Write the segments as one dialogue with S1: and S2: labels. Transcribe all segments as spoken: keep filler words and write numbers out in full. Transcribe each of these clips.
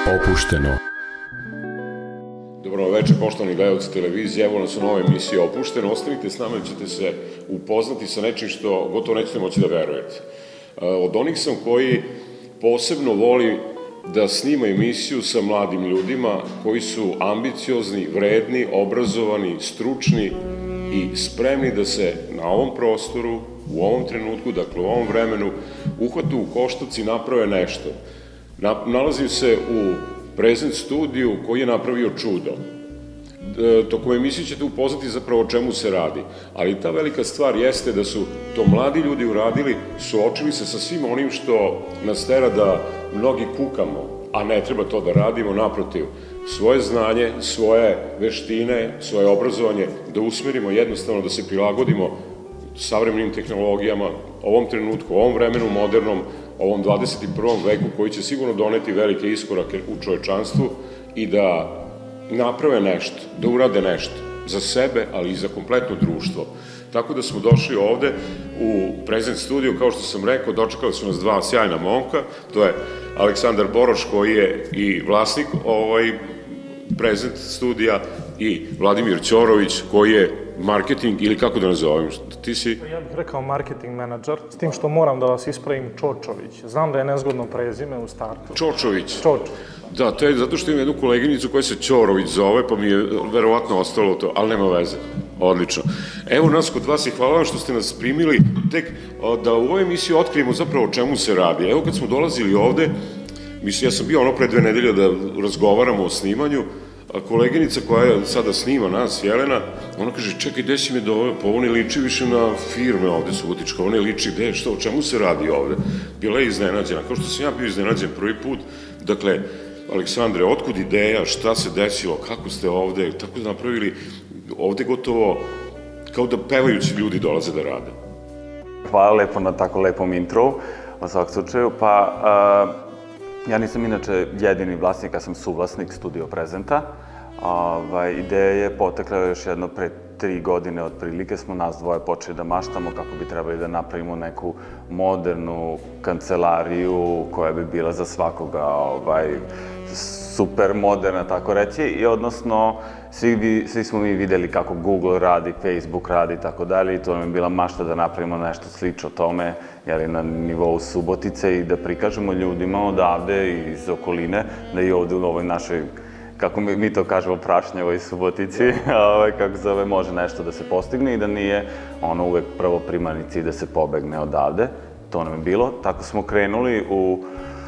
S1: Opušteno.
S2: Dobro večer, poštovani gledalci televizije, evo nas u novoj emisiji Opušteno. Ostanite s nama jer ćete se upoznati sa nečim što gotovo nećete moći da verujete. Od onih sam koji posebno voli da snima emisiju sa mladim ljudima koji su ambiciozni, vredni, obrazovani, stručni i spremni da se na ovom prostoru, u ovom trenutku, dakle u ovom vremenu, uhvatu u koštac i naprave nešto. Nalazim se u Present studiju koji je napravio čudo. Tokom emisije ćete upoznati zapravo o čemu se radi, ali ta velika stvar jeste da su to mladi ljudi uradili, suočili se sa svim onim što nas tera da mnogi kukamo, a ne treba to da radimo, naprotiv, svoje znanje, svoje veštine, svoje obrazovanje, da usmerimo jednostavno, da se prilagodimo savremenim tehnologijama, ovom trenutku, ovom vremenu modernom, ovom dvadeset i prvom veku koji će sigurno doneti velike iskorake u čovečanstvu i da naprave nešto, da urade nešto za sebe, ali i za kompletno društvo. Tako da smo došli ovde u Present studiju, kao što sam rekao, dočekali su nas dva sjajna momka, to je Aleksandar Boroš koji je i vlasnik ovaj Present studija i Vladimir Ćorović koji je marketing ili kako da nazovem, ti si?
S3: Ja bih rekao marketing menadžer, s tim što moram da vas ispravim Čočović. Znam da je nezgodno prezime u startu.
S2: Čočović.
S3: Čočović.
S2: Da, to je zato što imam jednu koleginicu koja se Ćorović zove, pa mi je verovatno ostalo to, ali nema veze. Odlično. Evo nas kod vas i hvala vam što ste nas primili, tek da u ovoj emisiji otkrijemo zapravo o čemu se radi. Evo kad smo dolazili ovde, mislim, ja sam bio ono pre dve nedelje da razgovaramo o snimanju, a koleginica koja sada snima nas, Jelena, ona kaže, čekaj, gde si me doveo, pa ovo ne liči više na firme ovde Subotička, ovo ne liči, gde, što, o čemu se radi ovde? Bila je iznenađena, kao što sam ja bio iznenađen prvi put, dakle, Aleksandre, otkud ideja, šta se desilo, kako ste ovde, tako da napravili, ovde gotovo, kao da pevajući ljudi dolaze da rade.
S4: Hvala lepo na tako lepom intro, u svak slučaju, pa... Ja nisam inače jedini vlasnik, ja sam suvlasnik Studio Presenta. Ideja je potekla još jedno pre tri godine otprilike, smo nas dvoje počeli da maštamo kako bi trebali da napravimo neku modernu kancelariju koja bi bila za svakoga super moderna, tako reći, i odnosno svi smo mi videli kako Google radi, Facebook radi i tako dalje i to nam je bila mašta da napravimo nešto slično tome na nivou Subotice i da prikažemo ljudima odavde i iz okoline da i ovde u ovoj našoj, kako mi to kažemo, prašnjevoj Subotici, kako zove, može nešto da se postigne i da nije ono uvek prvo primarni cilj da se pobegne odavde. To nam je bilo. Tako smo krenuli u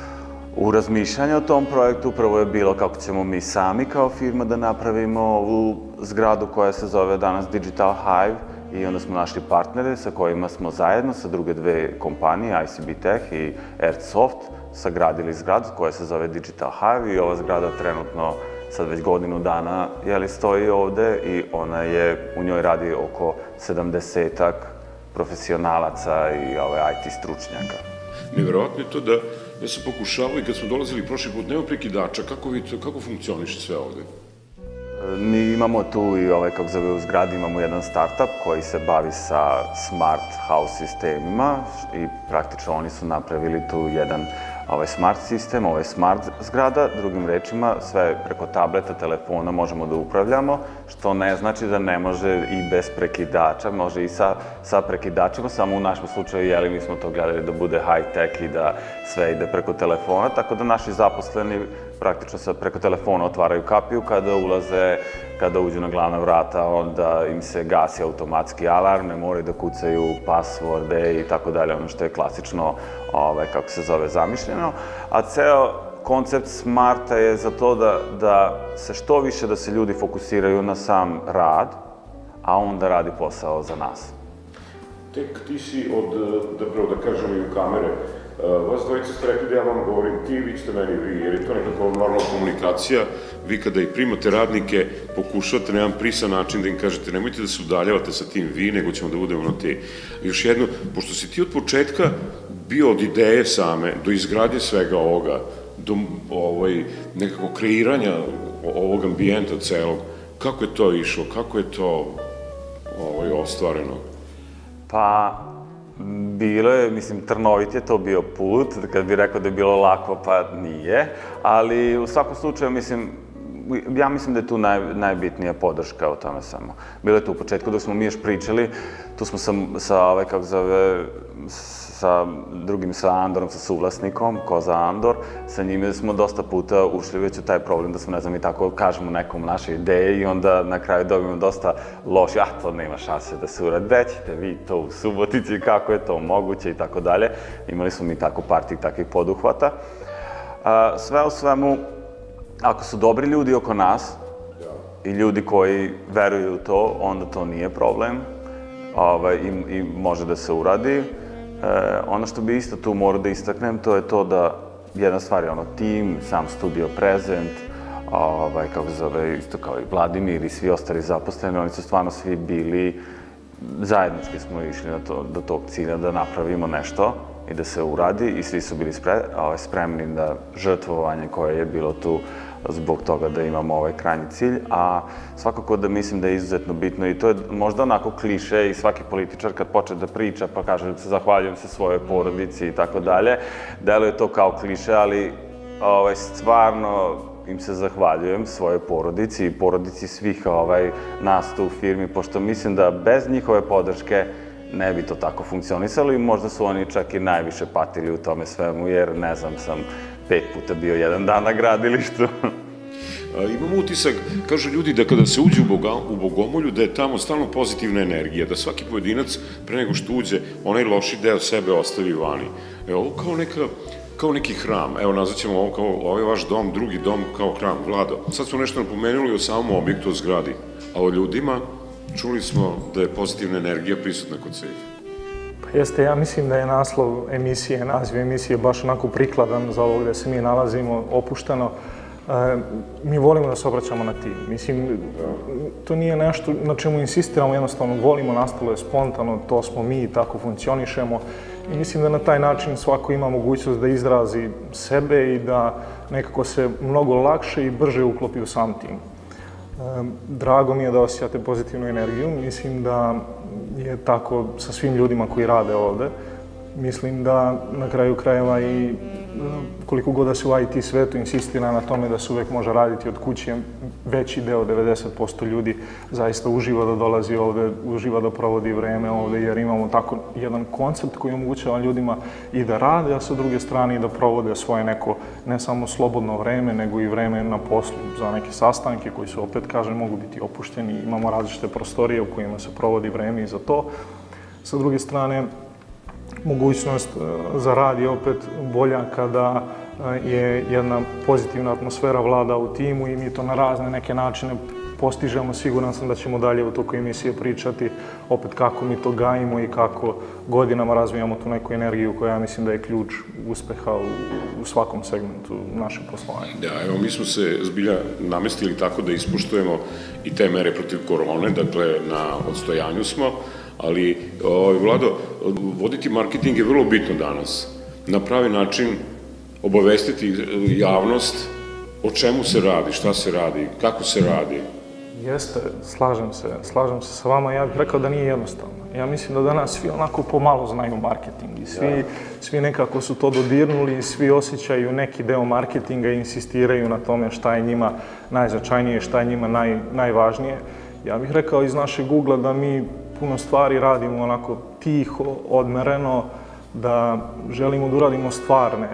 S4: U razmišljanje o tom projektu prvo je bilo kako ćemo mi sami kao firma da napravimo ovu zgradu koja se zove danas Digital Hive i onda smo našli partnere sa kojima smo zajedno sa druge dve kompanije, I C B Tech i Earthsoft, sagradili zgradu koja se zove Digital Hive i ova zgrada trenutno sad već godinu dana stoji ovde i ona je, u njoj radi oko sedamdesetak profesionalaca i I T stručnjaka.
S2: Neverovatno je to da ja sam pokušavao i kad smo dolazili prošli put, nema prekidača, kako funkcioniše sve ovde?
S4: Mi imamo tu i ovaj, kako zove, u zgradi imamo jedan startup koji se bavi sa smart house sistemima i praktično oni su napravili tu jedan smart sistem, ovo je smart zgrada, drugim rečima sve preko tableta, telefona možemo da upravljamo, što ne znači da ne može i bez prekidača, može i sa prekidačima, samo u našem slučaju, jeli, mi smo to gledali da bude high-tech i da sve ide preko telefona, tako da naši zaposleni praktično sad preko telefona otvaraju kapiju kada ulaze, kada uđu na glavna vrata, onda im se gasi automatski alarm, ne moraju da kucaju passworde i tako dalje, ono što je klasično, kako se zove, zamišljeno. A ceo koncept Smarta je za to da se što više da se ljudi fokusiraju na sam rad, a onda radi posao za nas.
S2: Tek ti si od, da kažemo i u kamere, vas dvojica ste rekli da ja vam govorim ti, vi ćete meni vi, jer je to nekako normalna komunikacija. Vi kada i primate radnike, pokušavate na jedan prisan način da im kažete nemojte da se udaljavate sa tim vi, nego ćemo da budemo na ti. Još jedno, pošto si ti od početka bio od ideje same, do izgradnje svega ovoga, do nekako kreiranja ovog ambijenta celog, kako je to išlo, kako je to ostvareno?
S4: Pa, Bilo je, mislim, trnovit je to bio put, kad bi rekao da je bilo lako, pa nije, ali u svakom slučaju, mislim, ja mislim da je tu najbitnija podrška o tome samo. Bilo je tu u početku dok smo mi još pričali, tu smo sa, ovaj, kako zove, sa drugim, sa Andorom, sa suvlasnikom, Koza Andor, sa njime smo dosta puta ušli već u taj problem da smo, ne znam, i tako kažemo nekom naše ideje i onda na kraju dobijemo dosta loši, ah, to nema šanse da se uradi, gde ćete vi to u Subotici, kako je to moguće i tako dalje. Imali smo mi tako par tih takvih poduhvata. Sve u svemu, ako su dobri ljudi oko nas i ljudi koji veruju u to, onda to nije problem i može da se uradi. Ono što bi isto tu morao da istaknem, to je to da jedna stvar je ono tim, sam Studio Present, kako se zove, isto kao i Vladimir i svi ostali zaposleni, oni su stvarno svi bili, zajednički smo išli do tog cilja da napravimo nešto i da se uradi i svi su bili spremni da žrtvovanje koje je bilo tu zbog toga da imamo ovaj krajnji cilj, a svakako da mislim da je izuzetno bitno i to je možda onako kliše i svaki političar kad počne da priča pa kaže zahvaljujem se svojoj porodici i tako dalje, deluje to kao kliše, ali stvarno im se zahvaljujem svojoj porodici i porodici svih nas tu u firmi, pošto mislim da bez njihove podrške ne bi to tako funkcionisalo i možda su oni čak i najviše patili u tome svemu, jer ne znam, sam pet puta bio jedan dan na gradilištu.
S2: Imam utisak, kažu ljudi da kada se uđe u Bogomolju, da je tamo stalno pozitivna energija, da svaki pojedinac pre nego što uđe, onaj loši deo sebe ostavi vani. Evo, ovo kao neka kao neki hram. Evo, nazvaćemo ovo kao ovaj vaš dom, drugi dom kao hram. Vlado, sad smo nešto napomenuli o samom objektu, o zgradi, a o ljudima čuli smo da je pozitivna energija prisutna kod svih.
S3: Pa jeste, ja mislim da je naslov emisije, naziv emisije baš onako prikladan za ovo gde se mi nalazimo, opušteno. Mi volimo da se obraćamo na tim. Mislim, to nije nešto na čemu insistiramo, jednostavno volimo, nastalo je spontano, to smo mi, tako funkcionišemo i mislim da na taj način svako ima mogućnost da izrazi sebe i da nekako se mnogo lakše i brže uklopi u sam tim. Drago mi je da osjećate pozitivnu energiju, mislim da je tako sa svim ljudima koji rade ovde. Mislim da na kraju krajeva i koliko god da se u I T svetu insistira na tome da se uvek može raditi od kuće, veći deo, devedeset posto ljudi zaista uživa da dolazi ovde, uživa da provodi vreme ovde, jer imamo tako jedan koncept koji omogućava ljudima i da rade, a sa druge strane i da provode svoje neko, ne samo slobodno vreme, nego i vreme na poslu za neke sastanke koji su, opet kažem, mogu biti opušteni. Imamo različite prostorije u kojima se provodi vreme i za to. Sa druge strane, mogućnost za rad je opet bolja kada je jedna pozitivna atmosfera vlada u timu i mi to na razne neke načine postižemo. Siguran sam da ćemo dalje u toku emisije pričati opet kako mi to gajimo i kako godinama razvijamo tu neku energiju koja ja mislim da je ključ uspeha u svakom segmentu našeg poslovanja.
S2: Da, evo, mi smo se zbilja namestili tako da ispoštujemo i te mere protiv korone, dakle na odstojanju smo, ali, Vlado, voditi marketing je vrlo bitno danas. Na pravi način obavestiti javnost o čemu se radi, šta se radi, kako se radi.
S3: Jeste, slažem se, slažem se sa vama. Ja bih rekao da nije jednostavno. Ja mislim da danas svi onako pomalo znaju marketing i svi nekako su to dodirnuli i svi osjećaju neki deo marketinga i insistiraju na tome šta je njima najznačajnije, šta je njima najvažnije. Ja bih rekao iz našeg ugla da mi puno stvari radimo onako tiho, odmereno, da želimo da uradimo stvarne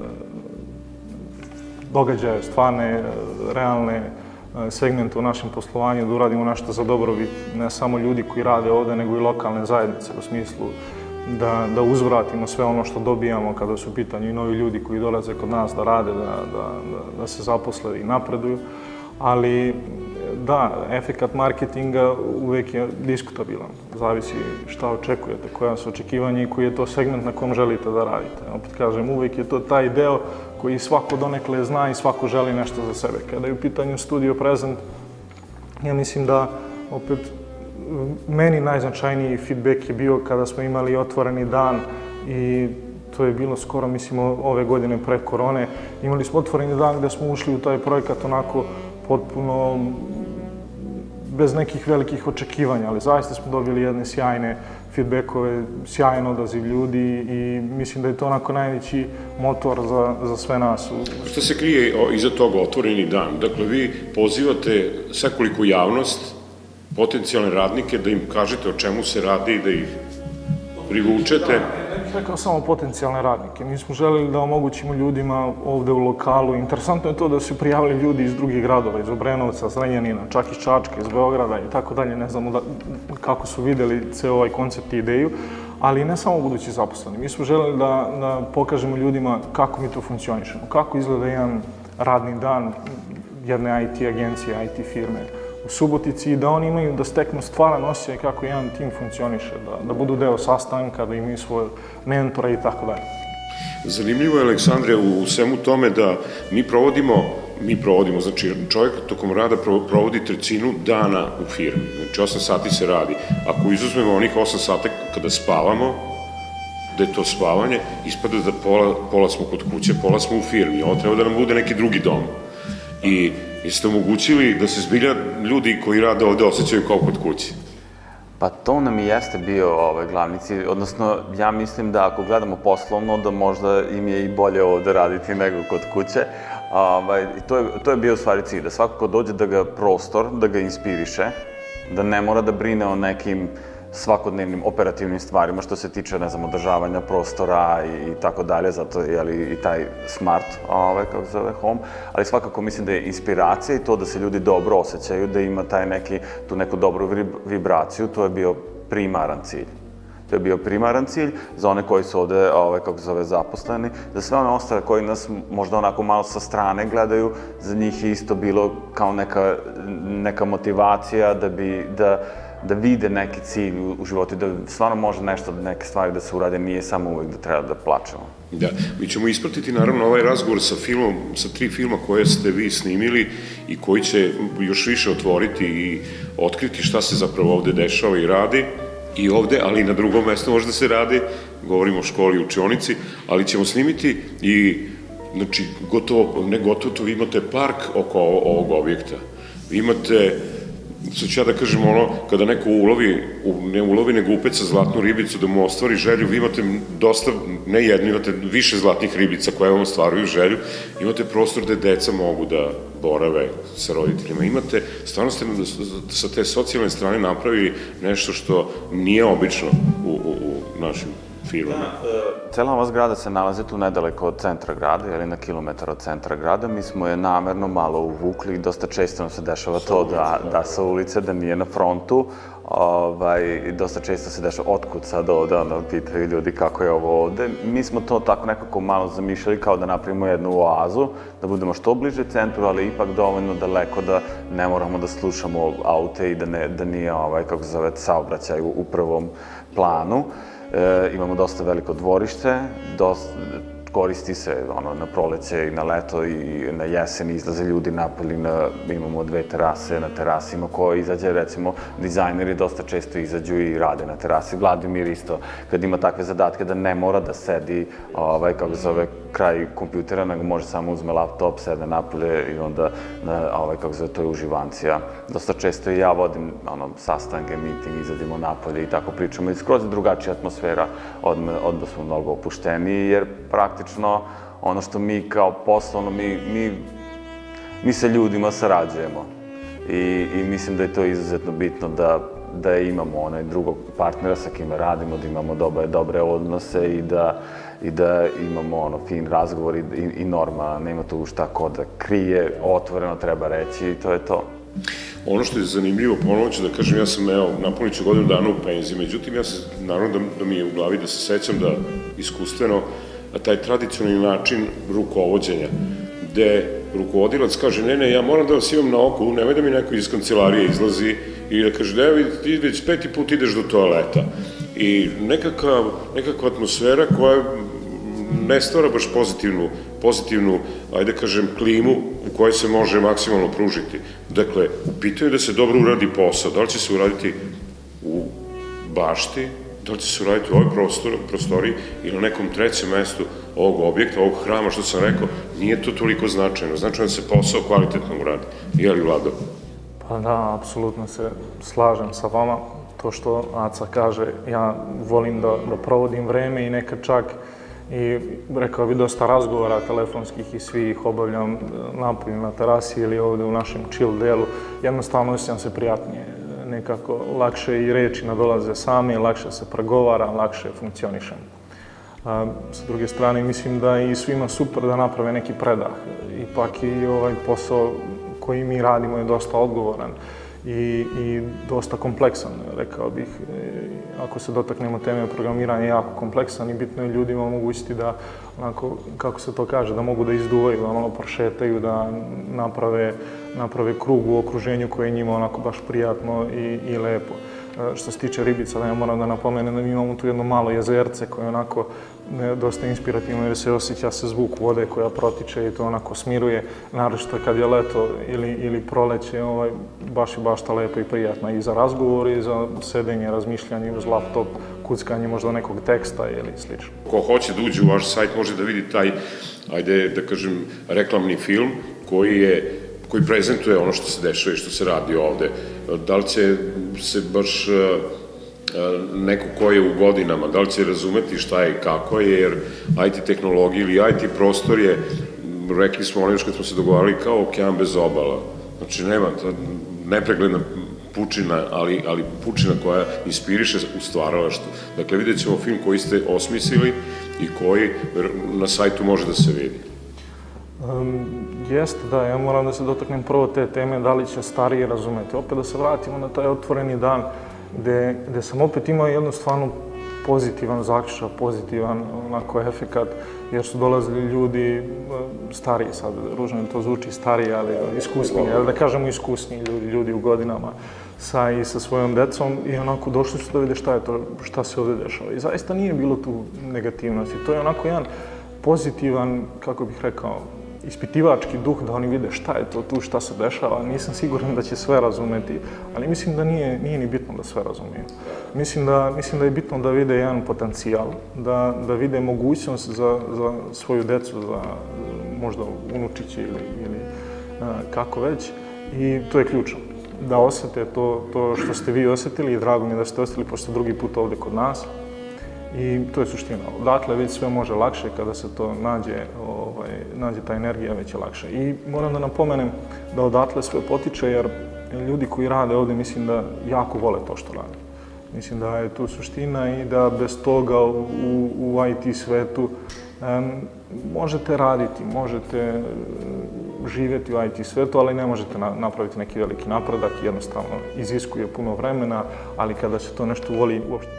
S3: događaje, stvarne, realne segmente u našem poslovanju, da uradimo nešto za dobrobit ne samo ljudi koji rade ovde, nego i lokalne zajednice, u smislu da uzvratimo sve ono što dobijamo kada su u pitanju i novi ljudi koji dolaze kod nas da rade, da se zaposle i napreduju. Ali da, efekat marketinga uvek je diskutabilan. Zavisi šta očekujete, koja su očekivanja i koji je to segment na kom želite da radite. Opet kažem, uvek je to taj deo koji svako donekle zna i svako želi nešto za sebe. Kada je u pitanju Studio Present, ja mislim da opet meni najznačajniji feedback je bio kada smo imali otvoreni dan i to je bilo skoro, mislim, ove godine pre korone. Imali smo otvoreni dan gde smo ušli u taj projekat onako potpuno bez nekih velikih očekivanja, ali zaista smo dobili jedne sjajne feedbackove, sjajan odaziv ljudi i mislim da je to onako najveći motor za sve nas.
S2: Šta se krije iza toga otvoreni dan? Dakle, vi pozivate svekoliku javnost, potencijalne radnike, da im kažete o čemu se radi i da ih privučete.
S3: Ne bih rekao samo potencijalne radnike. Mi smo želeli da omogućimo ljudima ovde u lokalu. Interesantno je to da su prijavili ljudi iz drugih gradova, iz Obrenovca, Zrenjanina, čak iz Čačka, iz Beograda i tako dalje. Ne znamo kako su videli ceo ovaj koncept i ideju, ali ne samo budući zaposleni. Mi smo želeli da pokažemo ljudima kako mi to funkcionišemo, kako izgleda jedan radni dan jedne I T agencije, I T firme u Subotici i da oni imaju, da steknu stvaran osjećaj kako jedan tim funkcioniše, da budu deo sastanka, da imaju svoje mentora i tako dalje.
S2: Zanimljivo je, Aleksandre, u svemu tome da mi provodimo, mi provodimo, znači čovjek tokom rada provodi trećinu dana u firmi, znači osam sati se radi. Ako izuzmemo onih osam sati kada spavamo, da je to spavanje, ispada da pola smo kod kuće, pola smo u firmi, ovo treba da nam bude neki drugi dom. I jeste omogućili da se zbilja ljudi koji rade ovde osjećaju kao kod kuće?
S4: Pa to nam i jeste bio glavni cilj, odnosno ja mislim da ako gledamo poslovno da možda im je i bolje ovde raditi nego kod kuće. I to je bio u stvari cilj, da svako ko dođe da ga prostor, da ga inspiriše, da ne mora da brine o nekim svakodnevnim operativnim stvarima što se tiče, ne znam, održavanja prostora i tako dalje, zato je i taj smart, kako se zove, home, ali svakako mislim da je inspiracija i to da se ljudi dobro osjećaju, da ima taj neki, tu neku dobru vibraciju, to je bio primaran cilj. To je bio primaran cilj za one koji su ovde, kako se zove, zaposleni, za sve one ostale koji nas možda onako malo sa strane gledaju, za njih je isto bilo kao neka motivacija da bi, da da vide neki cilj u životu i da stvarno može nešto, neke stvari da se urade, nije samo uvek da treba da plačemo.
S2: Da, mi ćemo ispratiti naravno ovaj razgovor sa filmom, sa tri filma koje ste vi snimili i koji će još više otvoriti i otkriti šta se zapravo ovde dešava i radi i ovde, ali i na drugom mestu možda se radi, govorimo o školi i učionici, ali ćemo snimiti i, znači, gotovo, ne gotovo, to vi imate park oko ovog objekta. Vi imate, sad ću ja da kažem ono, kada neko ulovi, ne ulovi nego upeca zlatnu ribicu da mu ostvari želju, vi imate dosta, ne jednu, imate više zlatnih ribica koje vam ostvaruju želju, imate prostor gde deca mogu da borave sa roditeljima, imate, stvarno ste sa te socijalne strane napravili nešto što nije obično u našim firmama.
S4: Cela ova zgrada se nalazi tu nedaleko od centra grada, ili na kilometar od centra grada. Mi smo je namerno malo uvukli, dosta često nam se dešava to da sa ulice, da nije na frontu. Dosta često se dešava otkud sad ovde, onda pitaju ljudi kako je ovo ovde. Mi smo to tako nekako malo zamišljali kao da napravimo jednu oazu, da budemo što bliže centru, ali ipak dovoljno daleko da ne moramo da slušamo aute i da nije, kako se zove, saobraćaj u prvom planu. Imamo dosta veliko dvorište, koristi se na proleće i na leto i na jesen, izlaze ljudi napolje, imamo dve terase na terasima koje izađe, recimo, dizajneri dosta često izađu i rade na terasi. Vladimir isto, kad ima takve zadatke da ne mora da sedi, kako se zove, kraj kompjutera, nego može samo uzme laptop, sede napolje i onda, kako se zove, to je uživancija. Dosta često i ja vodim sastanke, meeting, izađemo napolje i tako pričamo i skroz je drugačija atmosfera, odmah smo mnogo opušteniji, jer praktično ono što mi kao poslovno, mi sa ljudima sarađujemo i mislim da je to izuzetno bitno da imamo onaj drugog partnera sa kime radimo, da imamo dobre odnose i da imamo fin razgovor i norma, nema tu šta ko da krije, otvoreno treba reći i to je to.
S2: Ono što je zanimljivo, ponovno ću da kažem, ja sam, evo, napunit ću godinu dana u penziji, međutim, ja se, naravno da mi je u glavi da se sećam da iskustveno, a taj tradicionalni način rukovođenja, gde rukovodilac kaže, ne, ne, ja moram da vas imam na oku, nemoj da mi neko iz kancelarije izlazi i da kaže, evo, ti već peti put ideš do toaleta. I nekakva atmosfera koja ne stvara baš pozitivnu, pozitivnu, ajde kažem, klimu u kojoj se može maksimalno pružiti. Dakle, u pitanju da se dobro uradi posao, da li će se uraditi u bašti, da li će se uraditi u ovoj prostoriji ili na nekom trećem mestu ovog objekta, ovog hrama, što sam rekao, nije to toliko značajno. Značajno da se posao kvalitetno uradi. Je li, Vlado?
S3: Pa Pa da, apsolutno se slažem sa vama. To što Aca kaže, ja volim da, da provodim vreme i nekad čak i rekao bi dosta razgovora telefonskih i svi ih obavljam napolju na terasi ili ovde u našem chill delu. Jednostavno osjećam se prijatnije, nekako lakše i reči nadolaze same, lakše se pregovara, lakše funkcionišem. A, s druge strane, mislim da je i svima super da naprave neki predah. Ipak i ovaj posao koji mi radimo je dosta odgovoran i, i dosta kompleksan, rekao bih. Ako se dotaknemo teme programiranja, je jako kompleksan i bitno je ljudima omogućiti da, onako, kako se to kaže, da mogu da izduvaju, da malo prošetaju, da naprave, naprave krug u okruženju koje je njima onako baš prijatno i, i lepo. Što se tiče ribica, da ja moram da napomenem da mi imamo tu jedno malo jezerce koje je onako dosta inspirativno jer se osjeća se zvuk vode koja protiče i to onako smiruje, naročito kad je leto ili, ili proleće, ovaj, baš i baš ta lepo i prijatna i za razgovor i za sedenje, razmišljanje uz laptop, kuckanje možda nekog teksta ili slično.
S2: Ko hoće da uđe u vaš sajt može da vidi taj, ajde da kažem, reklamni film koji je koji prezentuje ono što se dešava i što se radi ovde. Da li će se baš neko ko je u godinama, da li će razumeti šta je i kako je, jer I T tehnologija ili I T prostor je, rekli smo ono još kad smo se dogovarali, kao okean bez obala. Znači nema nepregledna pučina, ali, ali pučina koja inspiriše u stvaralaštvu. Dakle, vidjet ćemo film koji ste osmislili i koji na sajtu može da se vidi.
S3: Um, jeste, da, ja moram da se dotaknem prvo te teme, da li će stariji razumeti. Opet da se vratimo na taj otvoreni dan, gde, gde sam opet imao jednu stvarno pozitivan zaključak, pozitivan onako efekat, jer su dolazili ljudi stariji, sad ružno to zvuči stariji, ali iskusniji, da kažemo iskusniji ljudi, ljudi u godinama sa i sa svojom decom i onako došli su da vide šta je to, šta se ovde dešava. I zaista nije bilo tu negativnosti. To je onako jedan pozitivan, kako bih rekao, ispitivački duh da oni vide šta je to tu, šta se dešava. Nisam siguran da će sve razumeti, ali mislim da nije, nije ni bitno da sve razumiju. Mislim da, mislim da je bitno da vide jedan potencijal, da, da vide mogućnost za, za svoju decu, za možda unučiće ili, ili kako već. I to je ključno. Da osete to, to što ste vi osetili i drago mi je da ste ostali pošto drugi put ovde kod nas. I to je suština. Odatle već sve može lakše kada se to nađe, ovaj, nađe ta energija, već je lakše. I moram da napomenem da odatle sve potiče, jer ljudi koji rade ovde mislim da jako vole to što rade. Mislim da je tu suština i da bez toga u, u I T svetu um, možete raditi, možete živjeti u I T svetu, ali ne možete na, napraviti neki veliki napredak, jednostavno iziskuje puno vremena, ali kada se to nešto voli, uopšte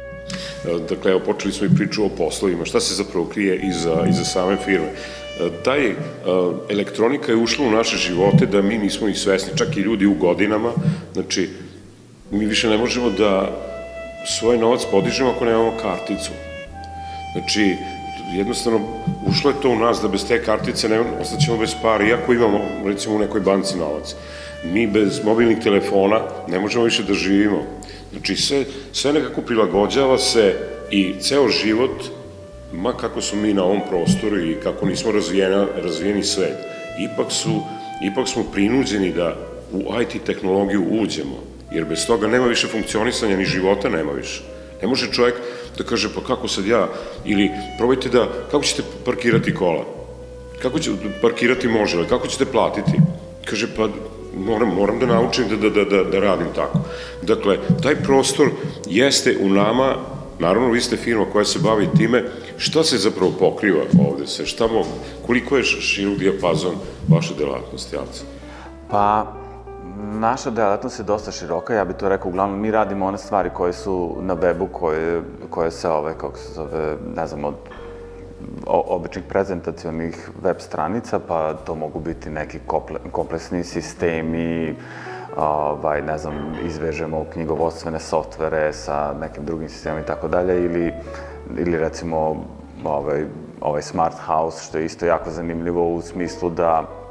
S2: Dakle, evo, počeli smo i priču o poslovima, šta se zapravo krije iza, iza same firme. Taj elektronika je ušla u naše živote da mi nismo ih svesni, čak i ljudi u godinama, znači, mi više ne možemo da svoj novac podižemo ako nemamo karticu. Znači, jednostavno, ušlo je to u nas da bez te kartice ne, ostaćemo bez para, iako imamo, recimo, u nekoj banci novac. Mi bez mobilnih telefona ne možemo više da živimo. Znači, sve, sve nekako prilagođava se i ceo život, ma kako smo mi na ovom prostoru i kako nismo razvijena, razvijeni svet, ipak, su, ipak smo prinuđeni da u I T tehnologiju uđemo, jer bez toga nema više funkcionisanja, ni života nema više. Ne može čovjek da kaže, pa kako sad ja, ili probajte da, kako ćete parkirati kola? Kako ćete parkirati može, ali kako ćete platiti? Kaže, pa moram, moram da naučim da, da, da, da radim tako. Dakle, taj prostor jeste u nama, naravno vi ste firma koja se bavi time, šta se zapravo pokriva ovde se, šta mogu, koliko je širok dijapazon vaše delatnosti, Aca?
S4: Pa, naša delatnost je dosta široka, ja bih to rekao, uglavnom mi radimo one stvari koje su na webu, koje, koje se ove, kako se zove, ne znam, od običnih prezentacionih web stranica, pa to mogu biti neki kompleksni sistemi, ovaj, ne znam, izvežemo knjigovodstvene softvere sa nekim drugim sistemima i tako dalje, ili, ili recimo ovaj, ovaj smart house, što je isto jako zanimljivo u smislu da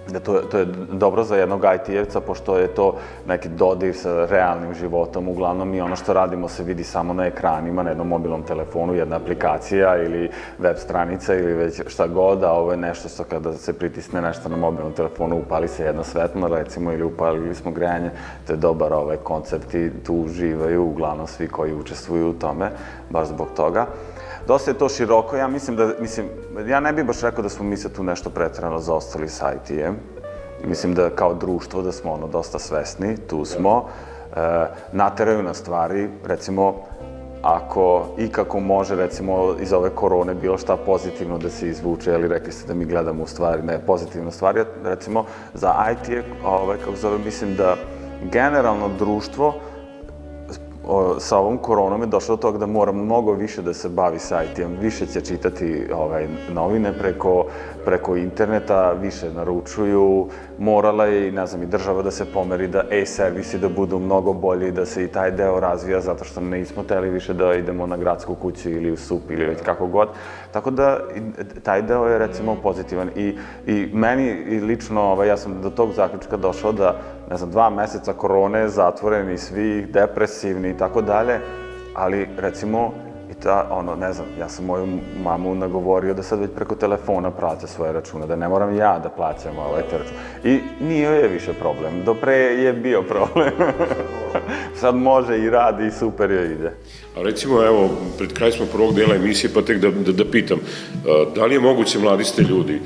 S4: da to, to je dobro za jednog I T-evca, pošto je to neki dodir sa realnim životom. Uglavnom i ono što radimo se vidi samo na ekranima, na jednom mobilnom telefonu, jedna aplikacija ili web stranica ili već šta god, a ovo je nešto što kada se pritisne nešto na mobilnom telefonu, upali se jedno svetlo, recimo, ili upalili smo grejanje. To je dobar ovaj koncept i tu uživaju uglavnom svi koji učestvuju u tome, baš zbog toga. Dosta je to široko, ja mislim da, mislim, ja ne bih baš rekao da smo mi se tu nešto pretrano zaostali sa I T-em. Mislim da kao društvo da smo ono dosta svesni, tu smo, nateraju na stvari, recimo, ako i kako može, recimo, iz ove korone bilo šta pozitivno da se izvuče, ali rekli ste da mi gledamo u stvari, ne, pozitivne stvari, recimo, za I T, kako zove, mislim da generalno društvo sa ovom koronom je došlo do toga da mora mnogo više da se bavi sa I T-em, više će čitati novine preko interneta, više naručuju, morala je i, ne znam, i država da se pomeri, da e-servisi da budu mnogo bolji, da se i taj deo razvija, zato što nismo hteli više da idemo na gradsku kuću ili u S U P ili već kako god. Tako da, taj deo je, recimo, pozitivan. I meni lično, ja sam do tog zaključka došao da, ne znam, dva meseca korone, zatvoreni svi, depresivni i tako dalje, ali, recimo, i ta, ono, ne znam, ja sam moju mamu nagovorio da sad već preko telefona plaća svoje račune, da ne moram ja da plaćam ovaj te račune. I nije je više problem, do pre je bio problem. Sad može i radi i super joj ide.
S2: A recimo, evo, pred kraj smo prvog dela emisije, pa tek da pitam, da li je moguće, mladi ste ljudi,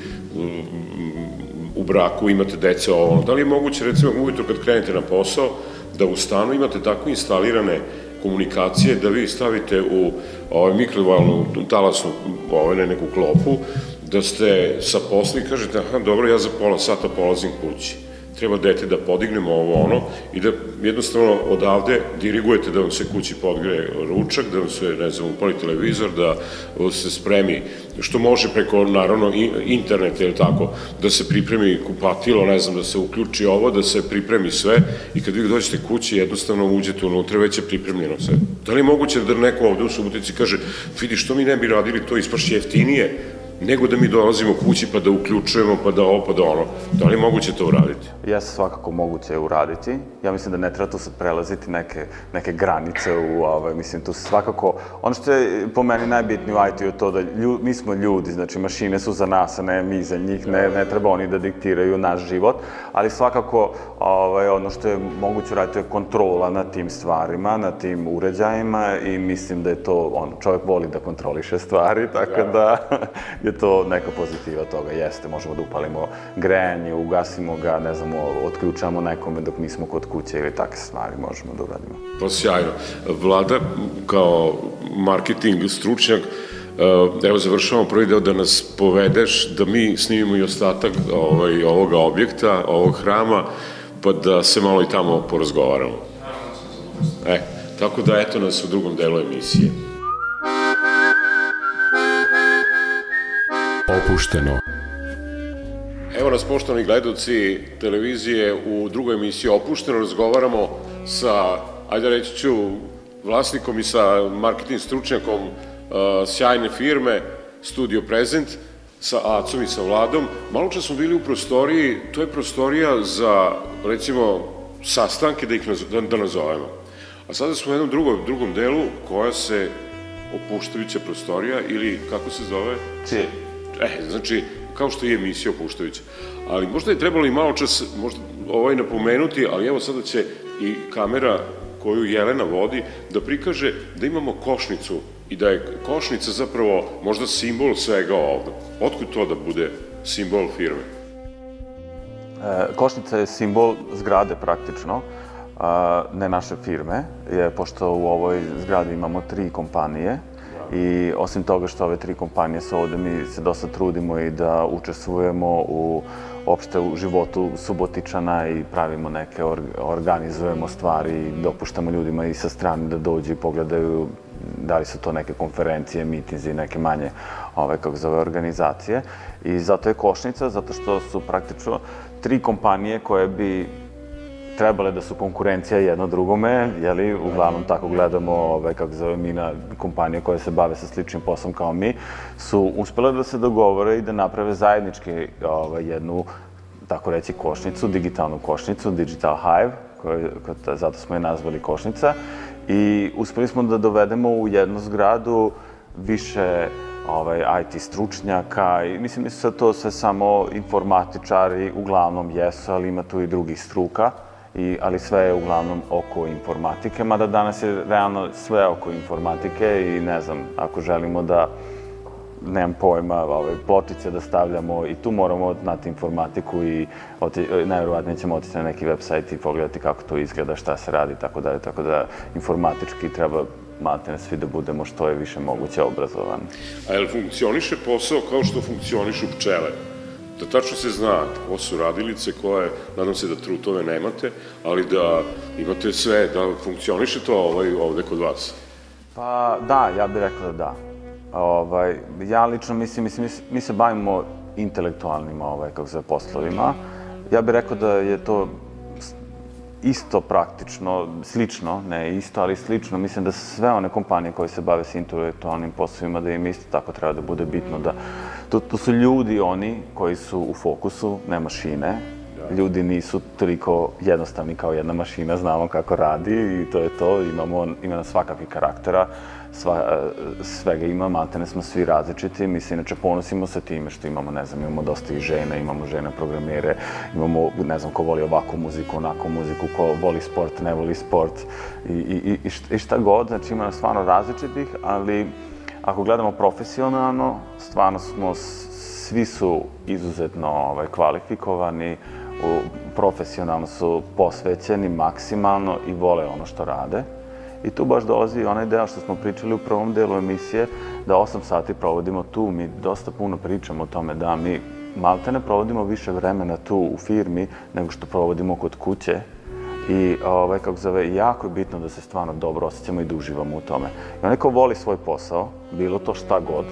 S2: u braku, imate deca, ovo, da li je moguće, recimo, ujutro kad krenete na posao, da u stanu imate tako instalirane komunikacije da vi stavite u mikrovalnu talasnu neku klopu, da ste sa posla i kažete, aha, dobro, ja za pola sata polazim kući. Treba dete da podignemo ovo ono i da jednostavno odavde dirigujete da vam se kući podgreje ručak, da vam se, ne znam, upali televizor, da se spremi, što može preko, naravno, interneta ili tako, da se pripremi kupatilo, ne znam, da se uključi ovo, da se pripremi sve i kad vi dođete kući, jednostavno uđete unutra, već je pripremljeno sve. Da li je moguće da neko ovde u Subotici kaže, vidi, što mi ne bi radili to, ispašće jeftinije, nego da mi dolazimo kući pa da uključujemo, pa da ovo, pa da ono. Da li je moguće to uraditi?
S4: Jeste, svakako moguće uraditi. Ja mislim da ne treba tu sad prelaziti neke granice u, mislim, tu svakako, ono što je po meni najbitnije u I T-u je to da mi smo ljudi, znači mašine su za nas, a ne mi za njih, ne treba oni da diktiraju naš život, ali svakako ono što je moguće uraditi je kontrola na tim stvarima, na tim uređajima i mislim da je to, ono, čovjek voli da kontroliše stvari, tako da je to neka pozitiva toga. Jeste, možemo da upalimo grejanje, ugasimo ga, ne znamo, otključamo nekome dok nismo kod kuće ili takve stvari možemo da uradimo.
S2: Pa sjajno. Vlada, kao marketing stručnjak, evo završavamo prvi deo da nas povedeš, da mi snimimo i ostatak ovoga objekta, ovog hrama, pa da se malo i tamo porazgovaramo. E, tako da eto nas u drugom delu emisije. Opušteno. Evo nas, poštovani gledalci televizije, u drugoj emisiji Opušteno razgovaramo sa, ajde reći ću, vlasnikom i sa marketing stručnjakom sjajne firme Studio Present, sa Acom i sa Vladom. Malo čas smo bili u prostoriji, to je prostorija za, recimo, sastanke, da ih da nazovemo. A sada smo u jednom drugom delu koja se opuštajuća prostorija ili kako se zove?
S4: Čije?
S2: E, znači, kao što je emisija opuštajuća. Ali možda je trebalo i malo čas ovaj napomenuti, ali evo sada će i kamera koju Jelena vodi da prikaže da imamo košnicu i da je košnica zapravo možda simbol svega ovde. Otkud to da bude simbol firme?
S4: Košnica je simbol zgrade praktično, ne naše firme, pošto u ovoj zgradi imamo tri kompanije. I osim toga što ove tri kompanije su ovde, mi se dosta trudimo i da učestvujemo u opšte u životu Subotičana i pravimo neke, organizujemo stvari i dopuštamo ljudima i sa strane da dođu i pogledaju da li su to neke konferencije, mitinzi, neke manje, kako zove, organizacije. I zato je košnica, zato što su praktično tri kompanije koje bi trebale da su konkurencija jedno drugome, jeli, uglavnom tako gledamo, kako zove, mi na kompanije koje se bave sa sličnim poslom kao mi, su uspjele da se dogovore i da naprave zajednički jednu tako reći, košnicu, digitalnu košnicu, Digital Hive, zato smo je nazvali košnica. I uspeli smo da dovedemo u jednu zgradu više I T stručnjaka i mislim da su to sve samo informatičari, uglavnom jesu, ali ima tu i drugih struka, ali sve je uglavnom oko informatike, mada danas je realno sve oko informatike i ne znam, ako želimo da, nemam pojma, pločice da stavljamo i tu moramo znati informatiku i najverovatnije ćemo otići na neki website i pogledati kako to izgleda, šta se radi, tako dalje, tako da informatički treba maltene svi da budemo što je više moguće obrazovani.
S2: A je li funkcioniše posao kao što funkcionišu pčele? Da tačno se zna ko su radilice, koje, nadam se da trutove nemate, ali da imate sve, da funkcioniše to ovde kod vas?
S4: Pa da, ja bih rekao da da. Ja lično mislim, mi se bavimo intelektualnim poslovima. Ja bih rekao da je to isto praktično, slično, ne isto, ali slično. Mislim da sve one kompanije koje se bave s intelektualnim poslovima, da im isto tako treba da bude bitno da... To su ljudi oni koji su u fokusu, ne mašine. Ljudi nisu toliko jednostavni kao jedna mašina, znamo kako radi i to je to. Ima svakakvih karaktera, svega ima, maltene smo svi različiti. Mi se inače ponosimo sa time što imamo, ne znam, imamo dosta i žena, imamo žene programere, imamo, ne znam, ko voli ovakvu muziku, onakvu muziku, ko voli sport, ne voli sport i šta god. Znači ima stvarno različitih, ali ako gledamo profesionalno, stvarno smo, svi su izuzetno kvalifikovani, profesionalno su posvećeni maksimalno i vole ono što rade. I tu baš dolazi onaj deo što smo pričali u prvom delu emisije, da osam sati provodimo tu, mi dosta puno pričamo o tome da mi maltene provodimo više vremena tu u firmi nego što provodimo kod kuće. I kako zove, jako je bitno da se stvarno dobro osjećamo i da uživamo u tome. I onaj ko voli svoj posao, bilo to šta god,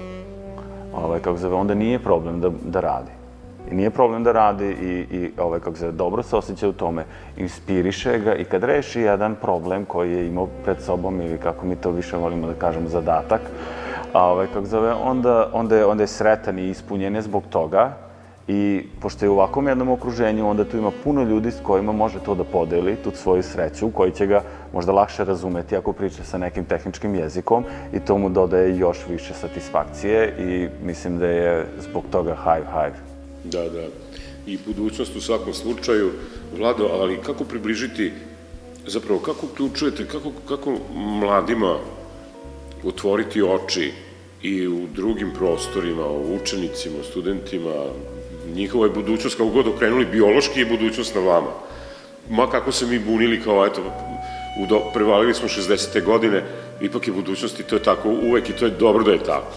S4: kako zove, onda nije problem da radi. I nije problem da radi i kako se dobro se osjeća u tome, inspiriše ga i kad reši jedan problem koji je imao pred sobom ili kako mi to više volimo da kažemo zadatak, kako zove, onda je sretan i ispunjen je zbog toga i pošto je u ovakvom jednom okruženju, onda tu ima puno ljudi s kojima može to da podeli, tu svoju sreću, koji će ga možda lakše razumeti ako priča sa nekim tehničkim jezikom i to mu dodaje još više satisfakcije i mislim da je zbog toga Hive Hive.
S2: Da, da. I budućnost u svakom slučaju. Vlado, ali kako približiti, zapravo kako uključujete, kako mladima otvoriti oči i u drugim prostorima, u učenicima, u studentima, njihova je budućnost, kako god okrenuli, biološki je budućnost na vama. Ma kako se mi bunili kao, eto, prevalili smo šezdesete godine, ipak je budućnost i to je tako uvek i to je dobro da je tako.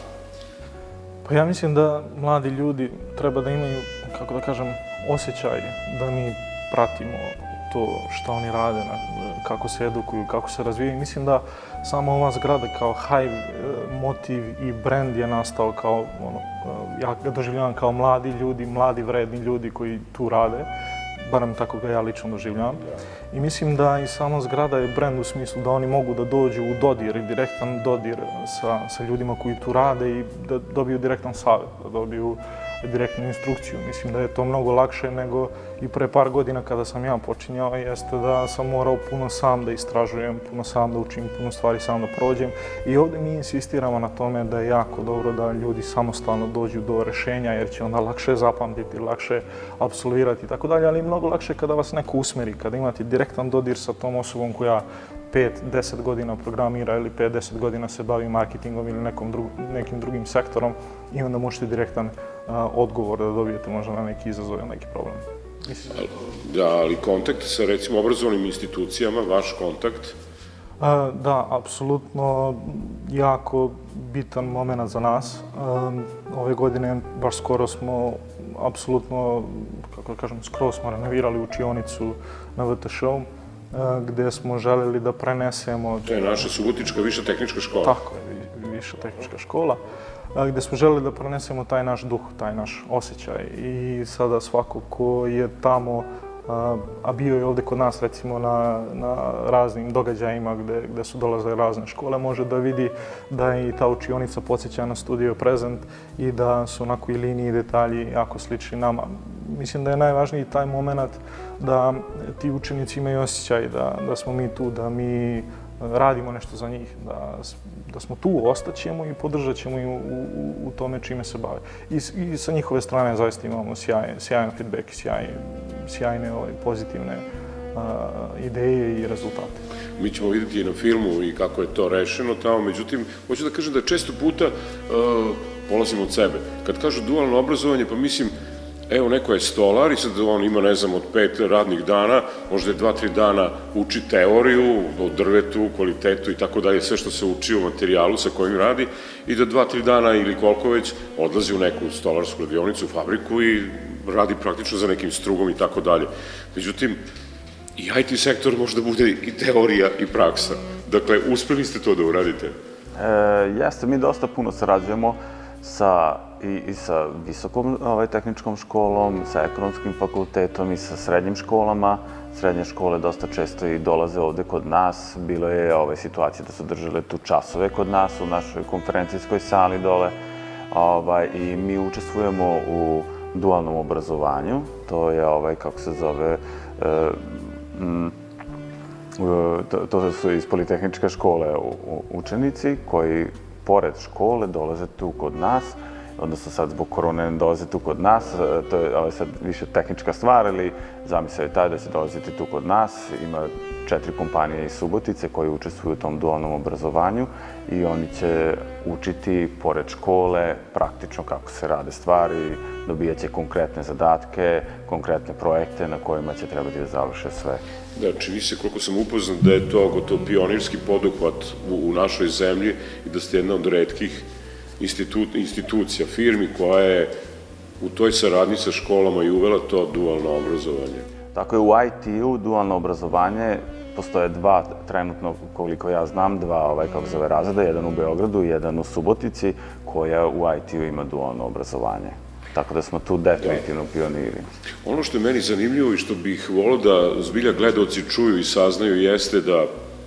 S3: Pa ja mislim da mladi ljudi treba da imaju, kako da kažem, osjećaj da mi pratimo to što oni rade, kako se edukuju, kako se razvijaju. Mislim da samo ova zgrada kao Hive motiv i brand je nastao kao, ja ga doživljavam kao mladi ljudi, mladi vredni ljudi koji tu rade, barem tako ga ja lično doživljavam. I mislim da i sama zgrada je brand u smislu da oni mogu da dođu u dodir i direktan dodir sa ljudima koji tu rade i da dobiju direktan savjet, da dobiju direktnu instrukciju. Mislim da je to mnogo lakše nego i pre par godina kada sam ja počinjao, jeste da sam morao puno sam da istražujem, puno sam da učim, puno stvari sam da prođem. I ovde mi insistiramo na tome da je jako dobro da ljudi samostalno dođu do rešenja, jer će onda lakše zapamtiti, lakše apsolvirati i tako dalje, ali mnogo lakše kada vas neko usmeri, kada imate direktan dodir sa tom osobom koja pet do deset godina programira ili pet do deset godina se bavi marketingom ili nekim drugim sektorom i onda možete direktan odgovor da dobijete možda na neki izazov ili neki problem.
S2: Da, ali kontakt sa recimo obrazovnim institucijama, vaš kontakt?
S3: Da, apsolutno jako bitan moment za nas. Ove godine baš skoro smo apsolutno, kako da kažem, skoro smo renovirali učionicu na V T Š-u gde smo želeli da prenesemo...
S2: To je naša Subotička viša tehnička škola.
S3: Tako je, viša tehnička škola, gde smo želeli da prenesemo taj naš duh, taj naš osjećaj. I sada svako ko je tamo, a bio je ovde kod nas recimo na raznim događajima gde su dolazile razne škole, može da vidi da i ta učionica podsjeća na Studio Present i da su onako i linije i detalji jako slični nama. mislim da je najvažniji taj moment da ti učenici imaju osjećaj da smo mi tu, da mi radimo nešto za njih, da smo tu, ostaćemo i podržat ćemo ih u tome čime se bave. I sa njihove strane zaista imamo sjajan feedback i sjajne pozitivne ideje i rezultate.
S2: Mi ćemo vidjeti i na filmu i kako je to rešeno tamo, međutim, hoću da kažem da često puta polazimo od sebe. Kad kažu dualno obrazovanje, pa mislim, evo, neko je stolar i sad on ima, ne znam, od pet radnih dana, možda je dva, tri dana uči teoriju o drvetu, kvalitetu i tako dalje, sve što se uči o materijalu sa kojim radi, i da dva, tri dana ili koliko već odlazi u neku stolarsku radionicu, fabriku i radi praktično za nekim strugom i tako dalje. Međutim, i I T sektor može da bude i teorija i praksa. Dakle, uspeli ste to da uradite?
S4: Jeste, mi dosta puno sarađujemo i sa visokom tehničkom školom, sa ekonomskim fakultetom i sa srednjim školama. Srednje škole dosta često i dolaze ovde kod nas. Bilo je situacija da su držale tu časove kod nas u našoj konferencijskoj sali dole. I mi učestvujemo u dualnom obrazovanju. To je, kako se zove, to su iz Politehničke škole učenici koji pored škole dolaze tu kod nas, odnosno sad zbog korone ne dolaze tu kod nas, to je sad više tehnička stvar, ali zamisao je taj da će dolaziti tu kod nas. Ima četiri kompanije iz Subotice koji učestvuju u tom dualnom obrazovanju i oni će učiti pored škole praktično kako se rade stvari, dobijat će konkretne zadatke, konkretne projekte na kojima će trebati da završe sve.
S2: Da, čini se, koliko sam upoznan, da je to gotovo pionirski poduhvat u našoj zemlji i da ste jedna od retkih institucija, firmi koja je u toj saradnji sa školama i uvela to dualno obrazovanje.
S4: Tako je, u I T-u dualno obrazovanje postoje dva, trenutno koliko ja znam, dva, kako zove, razreda, jedan u Beogradu i jedan u Subotici, koja u I T-u ima dualno obrazovanje. Tako da smo tu definitivno pioniri.
S2: Ono što je meni zanimljivo i što bih volio da zbilja gledaoci čuju i saznaju jeste da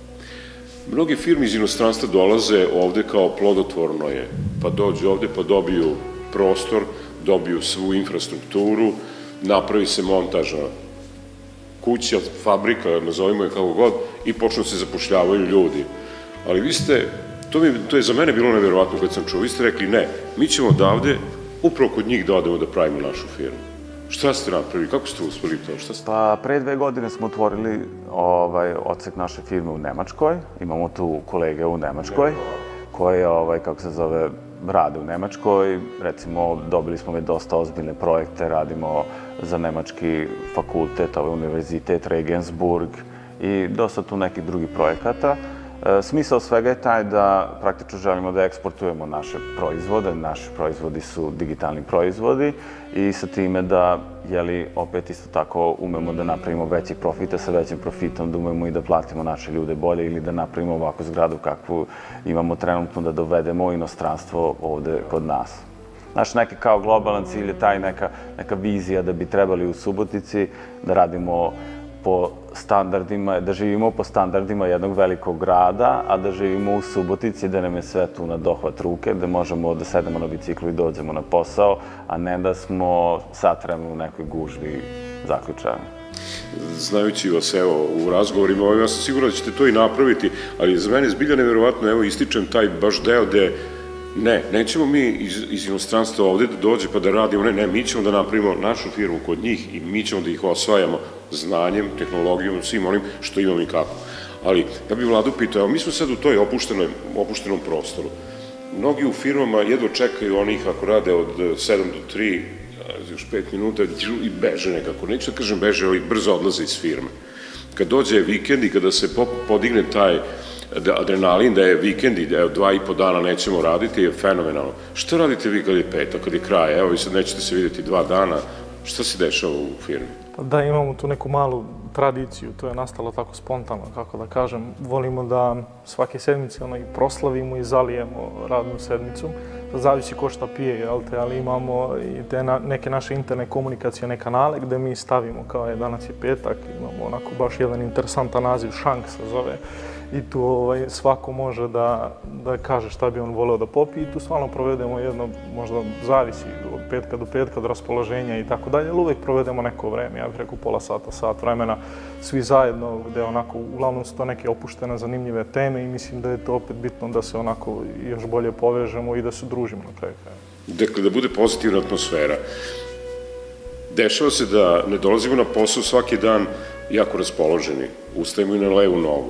S2: mnogi firme iz inostranstva dolaze ovde kao plodotvorno je, pa dođu ovde pa dobiju prostor, dobiju svu infrastrukturu, napravi se montažna kuća, fabrika, nazovimo je kako god, i počnu se zapošljavaju ljudi. Ali vi ste, to je za mene bilo nevjerovatno kad sam čuo, vi ste rekli ne, mi ćemo odavde upravo kod njih da odemo da pravimo našu firmu. Šta ste napravili? Kako ste uspeli to?
S4: Pa, pre dve godine smo otvorili odsek naše firme u Nemačkoj. Imamo tu kolege u Nemačkoj koje, kako se zove, rade u Nemačkoj. Recimo, dobili smo već dosta ozbiljne projekte, radimo za nemački fakultet, univerzitet Regensburg i dosta tu nekih drugih projekata. Smisao svega je taj da praktično želimo da eksportujemo naše proizvode. Naši proizvodi su digitalni proizvodi i sa time da, jeli, opet isto tako umemo da napravimo veći profit, a sa većim profitom da umemo i da platimo naše ljude bolje ili da napravimo ovakvu zgradu kakvu imamo trenutno, da dovedemo inostranstvo ovde kod nas. Naš neki kao globalan cilj je taj neka vizija da bi trebali u Subotici da radimo po standardima, da živimo po standardima jednog velikog grada, a da živimo u Subotici, da nam je sve tu na dohvat ruke, da možemo da sedemo na biciklu i dođemo na posao, a ne da smo sat vremena u nekoj gužvi zaključani.
S2: Znajući vas, evo, u razgovorima, ja sam siguran da ćete to i napraviti, ali za mene je zbilja nevjerovatno, evo, ističem taj baš deo gde ne, nećemo mi iz inostranstva ovde da dođe pa da radimo, ne, ne, mi ćemo da napravimo našu firmu kod njih i mi ćemo da ih osvajamo znanjem, tehnologijom, svim onim što imamo i kako. Ali, ja bih Vladu pitao, evo, mi smo sad u toj opuštenom prostoru. Mnogi u firmama jedva čekaju onih ako rade od sedam do tri, još pet minuta i beže nekako. Neću da kažem beže, ali brzo odlaze iz firme. Kad dođe vikend i kada se podigne taj adrenalin, da je vikend i da dva i po dana nećemo raditi, je fenomenalno. Šta radite vi kad je petak, kad je kraj? Evo, vi sad nećete se vidjeti dva dana. Šta se dešava u firmi?
S3: Da, imamo tu neku malu tradiciju, to je nastalo tako spontano, kako da kažem. Volimo da svake sedmice ono i proslavimo i zalijemo radnu sedmicu. Zavisi ko šta pije, jel te, ali imamo i te neke naše interne komunikacione kanale gde mi stavimo, kao je danas je petak, imamo onako baš jedan interesantan naziv, Šank se zove, i tu svako može da kaže šta bi on voleo da popije i tu stvarno provedemo jedno, možda zavisi od petka do petka, od raspoloženja i tako dalje, ali uvek provedemo neko vreme, ja bih rekao pola sata, sat vremena, svi zajedno, gde onako, uglavnom su to neke opuštene, zanimljive teme i mislim da je to opet bitno da se onako još bolje povežemo i da se družimo na kraju kraja.
S2: Dakle, da bude pozitivna atmosfera. Dešava se da ne dolazimo na posao svaki dan jako raspoloženi, ustajemo i na levu nogu.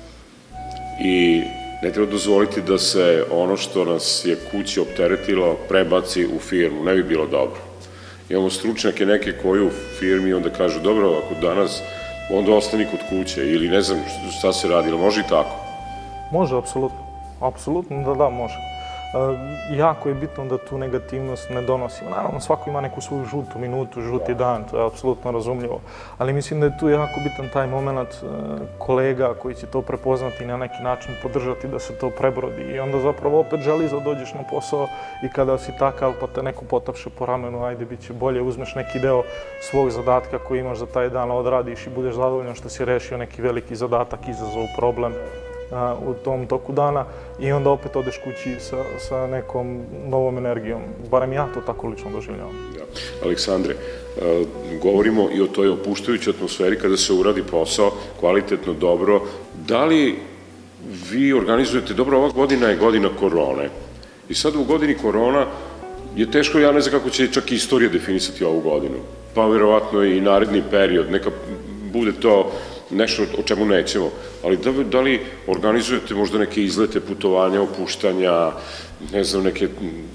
S2: I ne treba dozvoliti da se ono što nas je kući opteretilo prebaci u firmu, ne bi bilo dobro. Imamo stručnjake neke koji u firmi onda kažu, dobro, ako danas, onda ostani kod kuće ili ne znam šta se radi, ili može i tako?
S3: Može, apsolutno. Apsolutno da da, može. Jako je bitno da tu negativnost ne donosimo. Naravno, svako ima neku svoju žutu minutu, žuti dan, to je apsolutno razumljivo. Ali mislim da je tu jako bitan taj moment kolega koji će to prepoznati i na neki način podržati da se to prebrodi. I onda zapravo opet želiš da dođeš na posao i kada si takav pa te neko potapše po ramenu, ajde, bit će bolje, uzmeš neki deo svog zadatka koji imaš za taj dan, odradiš i budeš zadovoljan što si rešio neki veliki zadatak, izazov, problem u tom toku dana i onda opet odeš kući sa nekom novom energijom. Barem ja to tako lično doživljavam.
S2: Aleksandre, govorimo i o toj opuštajućoj atmosferi kada se uradi posao, kvalitetno, dobro. Da li vi organizujete, dobro, ova godina je godina korone i sad u godini korona je teško, ja ne znam kako će čak i istorija definisati ovu godinu, pa verovatno i naredni period, neka bude to nešto o čemu nećemo, ali da li organizujete možda neke izlete, putovanja, opuštanja, ne znam, neke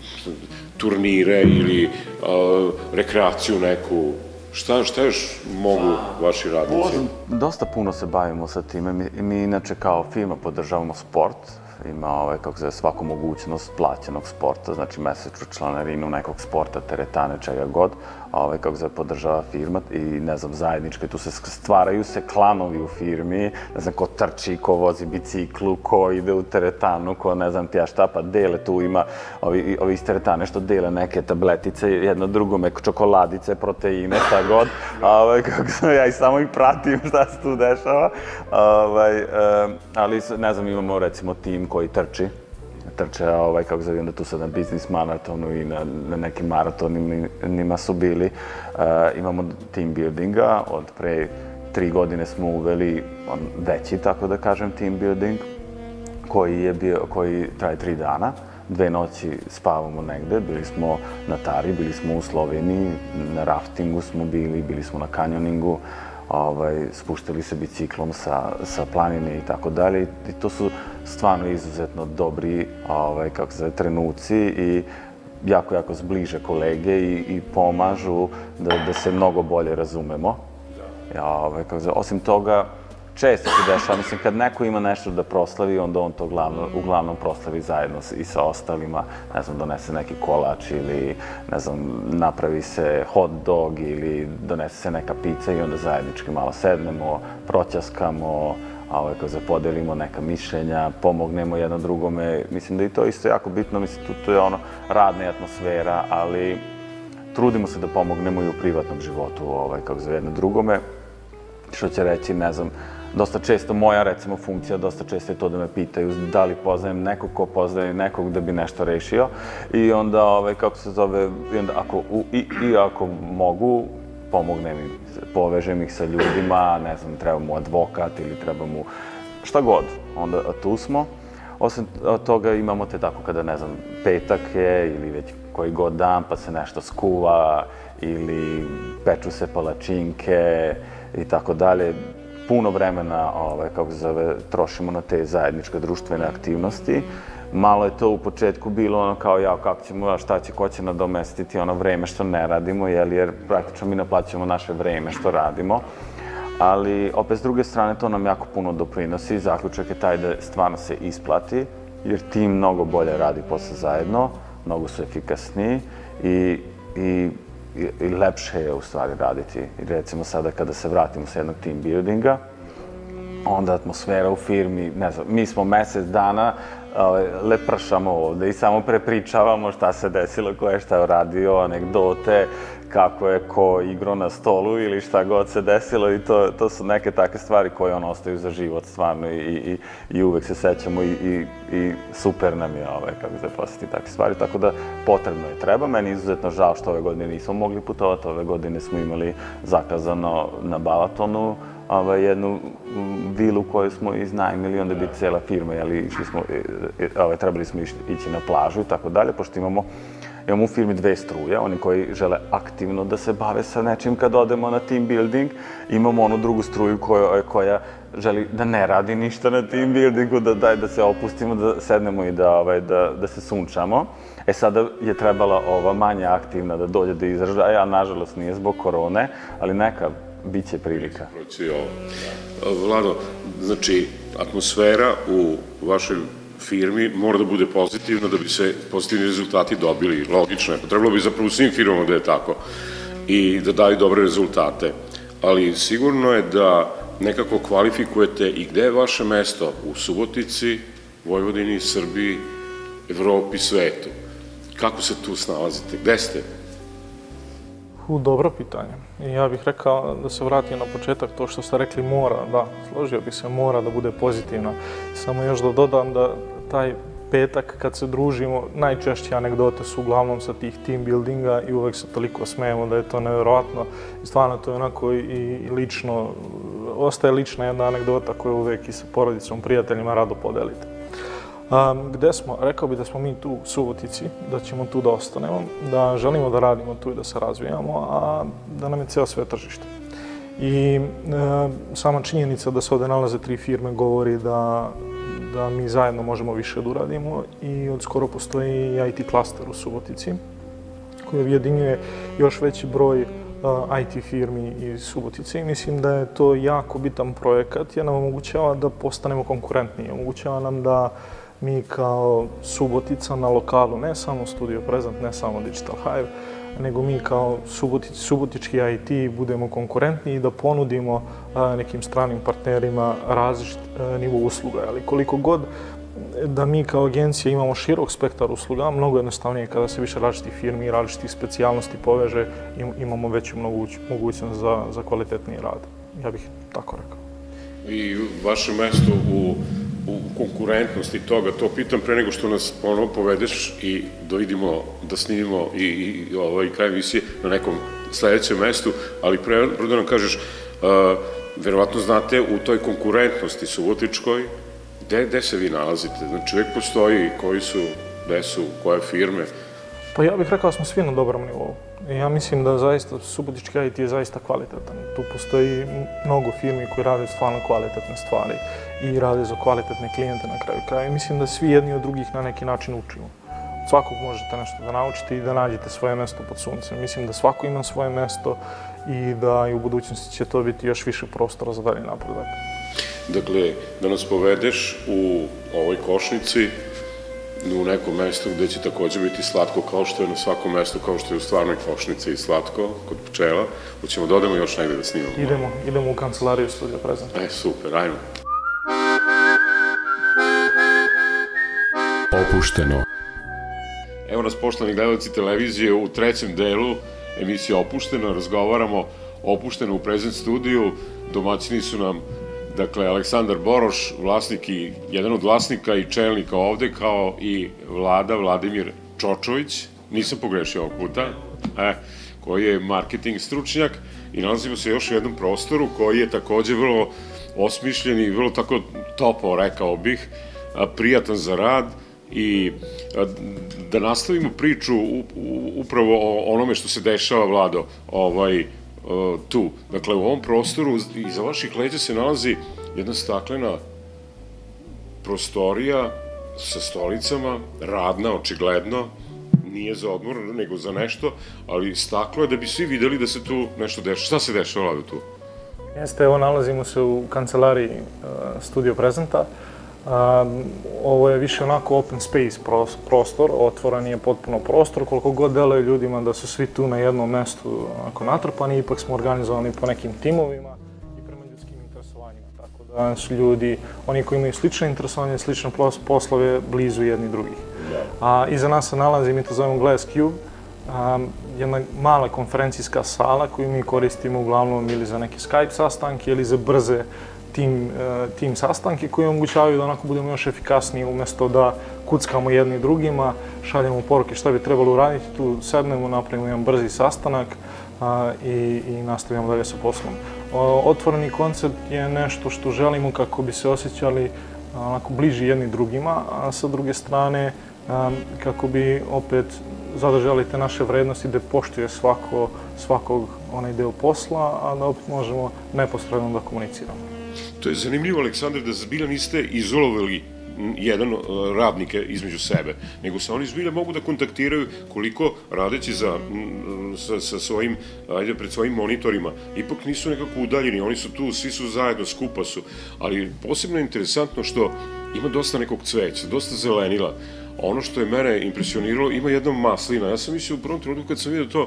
S2: turnire ili rekreaciju neku? Šta još mogu vaši radnici?
S4: Dosta puno se bavimo sa time. Mi inače kao firma podržavamo sport. Ima svaku mogućnost plaćenog sporta, znači mesečnu članarinu nekog sporta, teretane, čega god, kako se podržava firma i ne znam, zajedničke, tu se stvaraju se klanovi u firmi, ne znam, ko trči, ko vozi biciklu, ko ide u teretanu, ko ne znam ti ja šta, pa dele, tu ima ovi iz teretane što dele neke tabletice, jedno drugome, čokoladice, proteine, šta god, ja i samo ih pratim šta se tu dešava, ali ne znam, imamo recimo tim koji trči, trče, kako zove, onda tu sad na biznis maratonu i na nekim maratonima su bili. Imamo team buildinga, od pre tri godine smo uveli veći, tako da kažem, team building, koji traje tri dana. Dve noći spavamo negde, bili smo na Tari, bili smo u Sloveniji, na raftingu smo bili, bili smo na kanjoningu, spuštali se biciklom sa planine i tako dalje. I to su stvarno izuzetno dobri trenuci i jako, jako zbliže kolege i pomažu da se mnogo bolje razumemo. Osim toga, često se dešava, mislim, kad neko ima nešto da proslavi, onda on to uglavnom proslavi zajedno i sa ostalima, ne znam, donese neki kolač ili, ne znam, napravi se hot dog ili donese se neka pizza i onda zajednički malo sednemo, proćaskamo, podelimo neka mišljenja, pomognemo jedno drugome. Mislim da je to isto jako bitno, mislim, to je ono, radna atmosfera, ali trudimo se da pomognemo i u privatnom životu, kako za jedno drugome. Što će reći, ne znam, dosta često, moja recimo funkcija, dosta često je to da me pitaju da li poznajem nekog ko poznaje nekog da bi nešto rešio i onda, kako se zove, i ako mogu, pomognem im, povežem ih sa ljudima, ne znam, treba mu advokat ili treba mu šta god, onda tu smo. Osim toga imamo te tako kada, ne znam, petak je ili već koji god dan pa se nešto skuva ili peču se palačinke i tako dalje. Puno vremena, kako se zove, trošimo na te zajedničke društvene aktivnosti. Malo je to u početku bilo ono kao ja, kako ćemo, šta će, ko će nadomestiti ono vreme što ne radimo, jer praktično mi naplaćujemo naše vreme što radimo. Ali, opet, s druge strane, to nam jako puno doprinosi. Zaključak je taj da stvarno se isplati, jer tim mnogo bolje radi posle zajedno, mnogo su efikasniji i i lepše je u stvari raditi. I recimo sada kada se vratimo sa jednog team buildinga, onda atmosfera u firmi, ne znam, mi smo mesec dana lepršamo ovde i samo prepričavamo šta se desilo, ko je šta uradio, anegdote, kako je ko igrao na stolu ili šta god se desilo i to su neke takve stvari koje on ostaju za život stvarno i uvek se sećamo i super nam je kako se posjeti takve stvari, tako da potrebno je treba. Meni je izuzetno žao što ove godine nismo mogli putovati, ove godine smo imali zakazano na Balatonu jednu vilu koju smo iznajmili, onda bi cijela firma, trebali smo ići na plažu i tako dalje, pošto imamo Imamo u firmi dve struje, oni koji žele aktivno da se bave sa nečim kad odemo na team building. Imamo onu drugu struju koja želi da ne radi ništa na team buildingu, da daj da se opustimo, da sednemo i da se sunčamo. E sada je trebala ova manje aktivna da dođe do izražaja, a nažalost nije zbog korone, ali neka bit će prilika.
S2: Vlado, znači atmosfera u vašoj firmi mora da bude pozitivna da bi se pozitivni rezultati dobili, logično je. Trebalo bi zapravo u svim firmama da je tako i da daju dobre rezultate. Ali sigurno je da nekako kvalifikujete i gde je vaše mesto u Subotici, Vojvodini, Srbiji, Evropi, svetu. Kako se tu snalazite? Gde ste?
S3: Dobro pitanje. Ja bih rekao da se vratim na početak, to što ste rekli mora, da, složio bih se, mora da bude pozitivna. Samo još da dodam da taj petak kad se družimo, najčešće anegdote su uglavnom sa tih team buildinga i uvek se toliko smejemo da je to nevjerovatno. I stvarno to je onako i lično, ostaje lična jedna anegdota koju uvek i sa porodicom, prijateljima rado podelite. Gde smo? Rekao bih da smo mi tu u Subotici, da ćemo tu da ostanemo, da želimo da radimo tu i da se razvijamo, a da nam je cijelo sve tržište. I sama činjenica da se ovde nalaze tri firme govori da mi zajedno možemo više da uradimo i od skoro postoji i I T klaster u Subotici koji objedinjuje još veći broj I T firmi iz Subotice i mislim da je to jako bitan projekat jer nam omogućava da postanemo konkurentniji, omogućava nam da mi kao Subotica na lokalu, ne samo Studio Present, ne samo Digital Hive, nego mi kao subotički I T budemo konkurentni i da ponudimo nekim stranim partnerima različit nivo usluga. Ali koliko god da mi kao agencija imamo širok spektar usluga, mnogo jednostavnije kada se više različitih firmi i različitih specijalnosti poveže, imamo veću mogućnost za kvalitetniji rad. Ja bih tako rekao.
S2: I vaše mesto u u konkurentnosti toga, to pitam pre nego što nas ponovo povedeš i da vidimo, da snimimo i kraj emisije na nekom sledećem mestu, ali pre da nam kažeš, verovatno znate u toj konkurentnosti subotičkoj, gde se vi nalazite? Znači, uvek postoji koji su, gde su, koje firme?
S3: Pa ja bih rekao da smo svi na dobrom nivou. Ja mislim da zaista subotički I T je zaista kvalitetan. Tu postoji mnogo firmi koji rade stvarno kvalitetne stvari i rade za kvalitetne klijente na kraju kraja. I mislim da svi jedni od drugih na neki način učimo. Od svakog možete nešto da naučite i da nađete svoje mesto pod suncem. Mislim da svako ima svoje mesto i da i u budućnosti će to biti još više prostora za dalje napredak.
S2: Dakle, da nas povedeš u ovoj košnici, u nekom mestu gde će također biti slatko kao što je na svakom mestu, kao što je u stvarnoj košnici i slatko kod pčela. Hoćemo da odemo još negde da snimamo.
S3: Idemo, idemo u kancelariju Studio Present.
S2: E, super, ajmo. Opušteno. Evo nas, poštovani gledalci televizije, u trećem delu emisije Opušteno. Razgovaramo Opušteno u Present studiju. Domaćini su nam dakle, Aleksandar Boroš, vlasnik i jedan od vlasnika i čelnika ovde, kao i Vlada Vladimir Čočović, nisam pogrešio ovog puta, koji je marketing stručnjak i nalazimo se još u jednom prostoru koji je takođe vrlo osmišljen i vrlo tako topao, rekao bih, prijatan za rad i da nastavimo priču upravo o onome što se dešava, Vlado, ovaj, tu. Dakle, u ovom prostoru iza vaših leđa se nalazi jedna staklena prostorija sa stolicama, radna, očigledno, nije za odmor, nego za nešto, ali staklo je da bi svi videli da se tu nešto dešava. Šta se dešava, Vlado, tu?
S3: Jeste, evo, nalazimo se u kancelariji Studio Presenta. Ovo je više onako open space prostor, otvoren je potpuno prostor, koliko god deluje ljudima da su svi tu na jednom mestu onako natrpani, ipak smo organizovani po nekim timovima i prema ljudskim interesovanjima, tako da su ljudi, oni koji imaju slične interesovanje, slične poslove, blizu jedni drugih. A iza nas se nalazi, mi to zovemo Glass Cube, jedna mala konferencijska sala koju mi koristimo uglavnom ili za neke Skype sastanke ili za brze tim sastanke koji omogućavaju da onako budemo još efikasniji umjesto da kuckamo jedni drugima, šaljemo poruke šta bi trebalo uraditi, tu sednemo, napravimo jedan brzi sastanak i nastavljamo dalje sa poslom. Otvoreni koncept je nešto što želimo kako bi se osjećali onako bliži jedni drugima, a sa druge strane kako bi opet zadržali te naše vrednosti da poštuje svakog onaj deo posla, a da opet možemo neposredno da komuniciramo.
S2: To je zanimljivo, Aleksandar, da zbilja niste izolovali jedan radnike između sebe, nego se oni zbilja mogu da kontaktiraju koliko radeći sa svojim, ajde, pred svojim monitorima. Ipak nisu nekako udaljeni, oni su tu, svi su zajedno, skupa su, ali posebno je interesantno što ima dosta nekog cveća, dosta zelenila. Ono što je mene impresioniralo, ima jedna maslina. Ja sam mislio u prvom trenutku kad sam vidio to,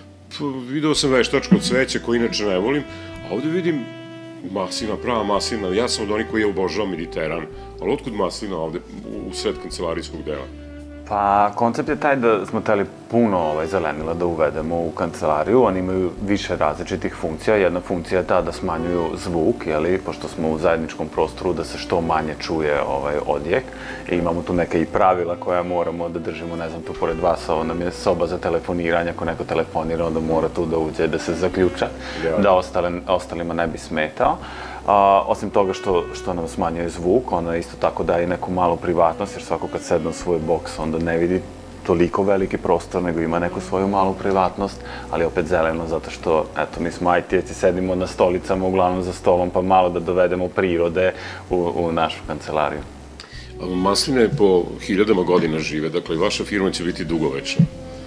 S2: video sam veštačko cveće koje inače ne volim, a ovde vidim maslina, prava maslina. Ja sam od onih koji je obožao Mediteran, ali otkud maslina ovde u sred kancelarijskog dela?
S4: Pa, koncept je taj da smo hteli puno zelenila da uvedemo u kancelariju. Oni imaju više različitih funkcija. Jedna funkcija je ta da smanjuju zvuk, pošto smo u zajedničkom prostoru, da se što manje čuje odjek. I imamo tu neke i pravila koja moramo da držimo, ne znam, tu pored vas, ovo nam je soba za telefoniranje. Ako neko telefonira, onda mora tu da uđe, da se zaključa, da ostalima ne bi smetao. Osim toga što nam smanjuje zvuk, ona isto tako daje neku malu privatnost, jer svako kad sedne u svoj boks, onda ne vidi toliko veliki prostor, nego ima neku svoju malu privatnost, ali opet zeleno, zato što, eto, mi smo aj ti-eci, sedimo na stolicama, uglavnom za stolom, pa malo da dovedemo prirode u našu kancelariju.
S2: Masline po hiljadama godina žive, dakle, vaša firma će biti dugovečna.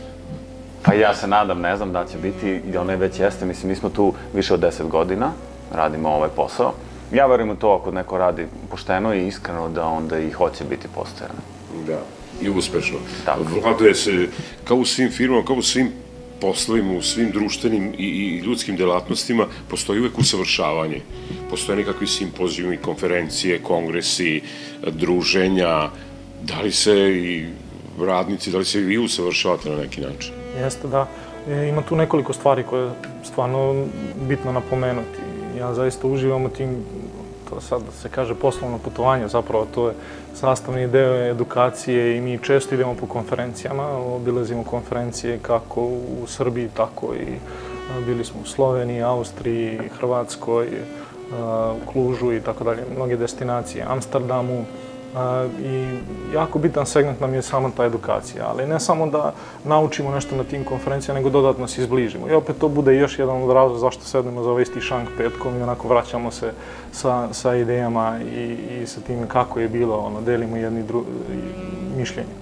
S4: Pa ja se nadam, ne znam da će biti, i ona već jeste, mislim, mi smo tu više od deset godina, radimo ovaj posao. Ja verujem u to ako neko radi pošteno i iskreno da onda i hoće biti postojan.
S2: Da, i uspešno. Vladuje se, kao u svim firmama, kao u svim poslovima, u svim društvenim i ljudskim delatnostima, postoji uvek usavršavanje. Postoje nekakvi simpozijumi, konferencije, kongresi, druženja. Da li se i radnici, da li se i vi usavršavate na neki način?
S3: Jeste, da. Ima tu nekoliko stvari koje je stvarno bitno napomenuti. Ja zaista uživam u tim, to sad se kaže poslovno putovanje, zapravo to je sastavni deo edukacije i mi često idemo po konferencijama, obilazimo konferencije kako u Srbiji, tako i bili smo u Sloveniji, Austriji, Hrvatskoj, Klužu i tako dalje, mnoge destinacije, Amsterdamu. I jako bitan segment nam je sama ta edukacija, ali ne samo da naučimo nešto na tim konferencijama, nego dodatno se izbližimo. I opet to bude još jedan od razloga zašto sednemo za ovaj isti šank petkom i onako vraćamo se sa idejama i sa tim kako je bilo, delimo jedni mišljenje.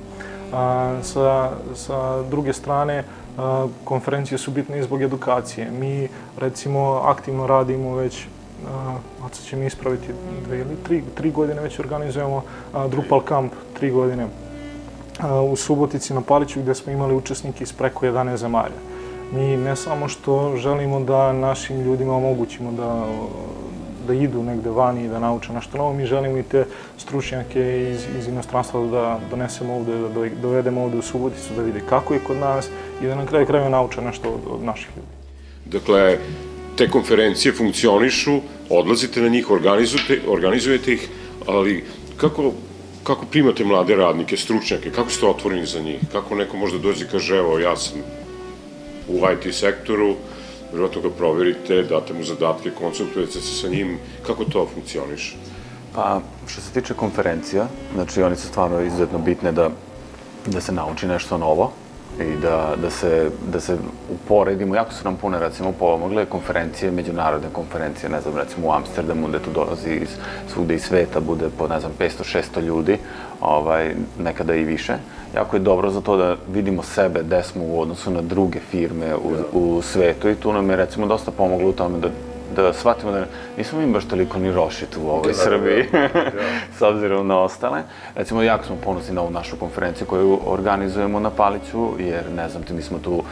S3: Sa druge strane, konferencije su bitne i zbog edukacije. Mi, recimo, aktivno radimo već, a sad će mi ispraviti dve ili tri godine već organizujemo Drupal Camp, tri godine u Subotici na Paliću gdje smo imali učesnike iz preko jedanaest zemalja. Mi ne samo što želimo da našim ljudima omogućimo da idu negde vani i da nauče nešto novo, mi želimo i te stručnjake iz inostranstva da donesemo ovde, da dovedemo ovde u Suboticu, da vide kako je kod nas i da na kraju krajeva nauče nešto od naših ljudi.
S2: Dakle, te konferencije funkcionišu, odlazite na njih, organizujete ih, ali kako primate mlade radnike, stručnjake, kako ste otvoreni za njih? Kako neko možda dođe i kaže, evo, ja sam u I T sektoru, vjerojatno ga proverite, date mu zadatke, konsultujete se sa njim, kako to funkcioniše?
S4: Pa, što se tiče konferencija, znači, oni su stvarno izuzetno bitne da se nauči nešto novo, i da se uporedimo. Jako su nam pune, recimo, pomogle konferencije, međunarodne konferencije, ne znam, recimo u Amsterdamu, gde tu dolazi svugde iz sveta, bude po, ne znam, petsto šesto ljudi, nekada i više. Jako je dobro za to da vidimo sebe gde smo u odnosu na druge firme u svetu i tu nam je, recimo, dosta pomoglo u tome da da shvatimo da nismo mi baš toliko ni rošit u ovoj Srbiji, s obzirom na ostale. Recimo, jako smo ponosni na ovu našu konferenciju koju organizujemo na Paliću, jer, ne znam ti, mi smo tu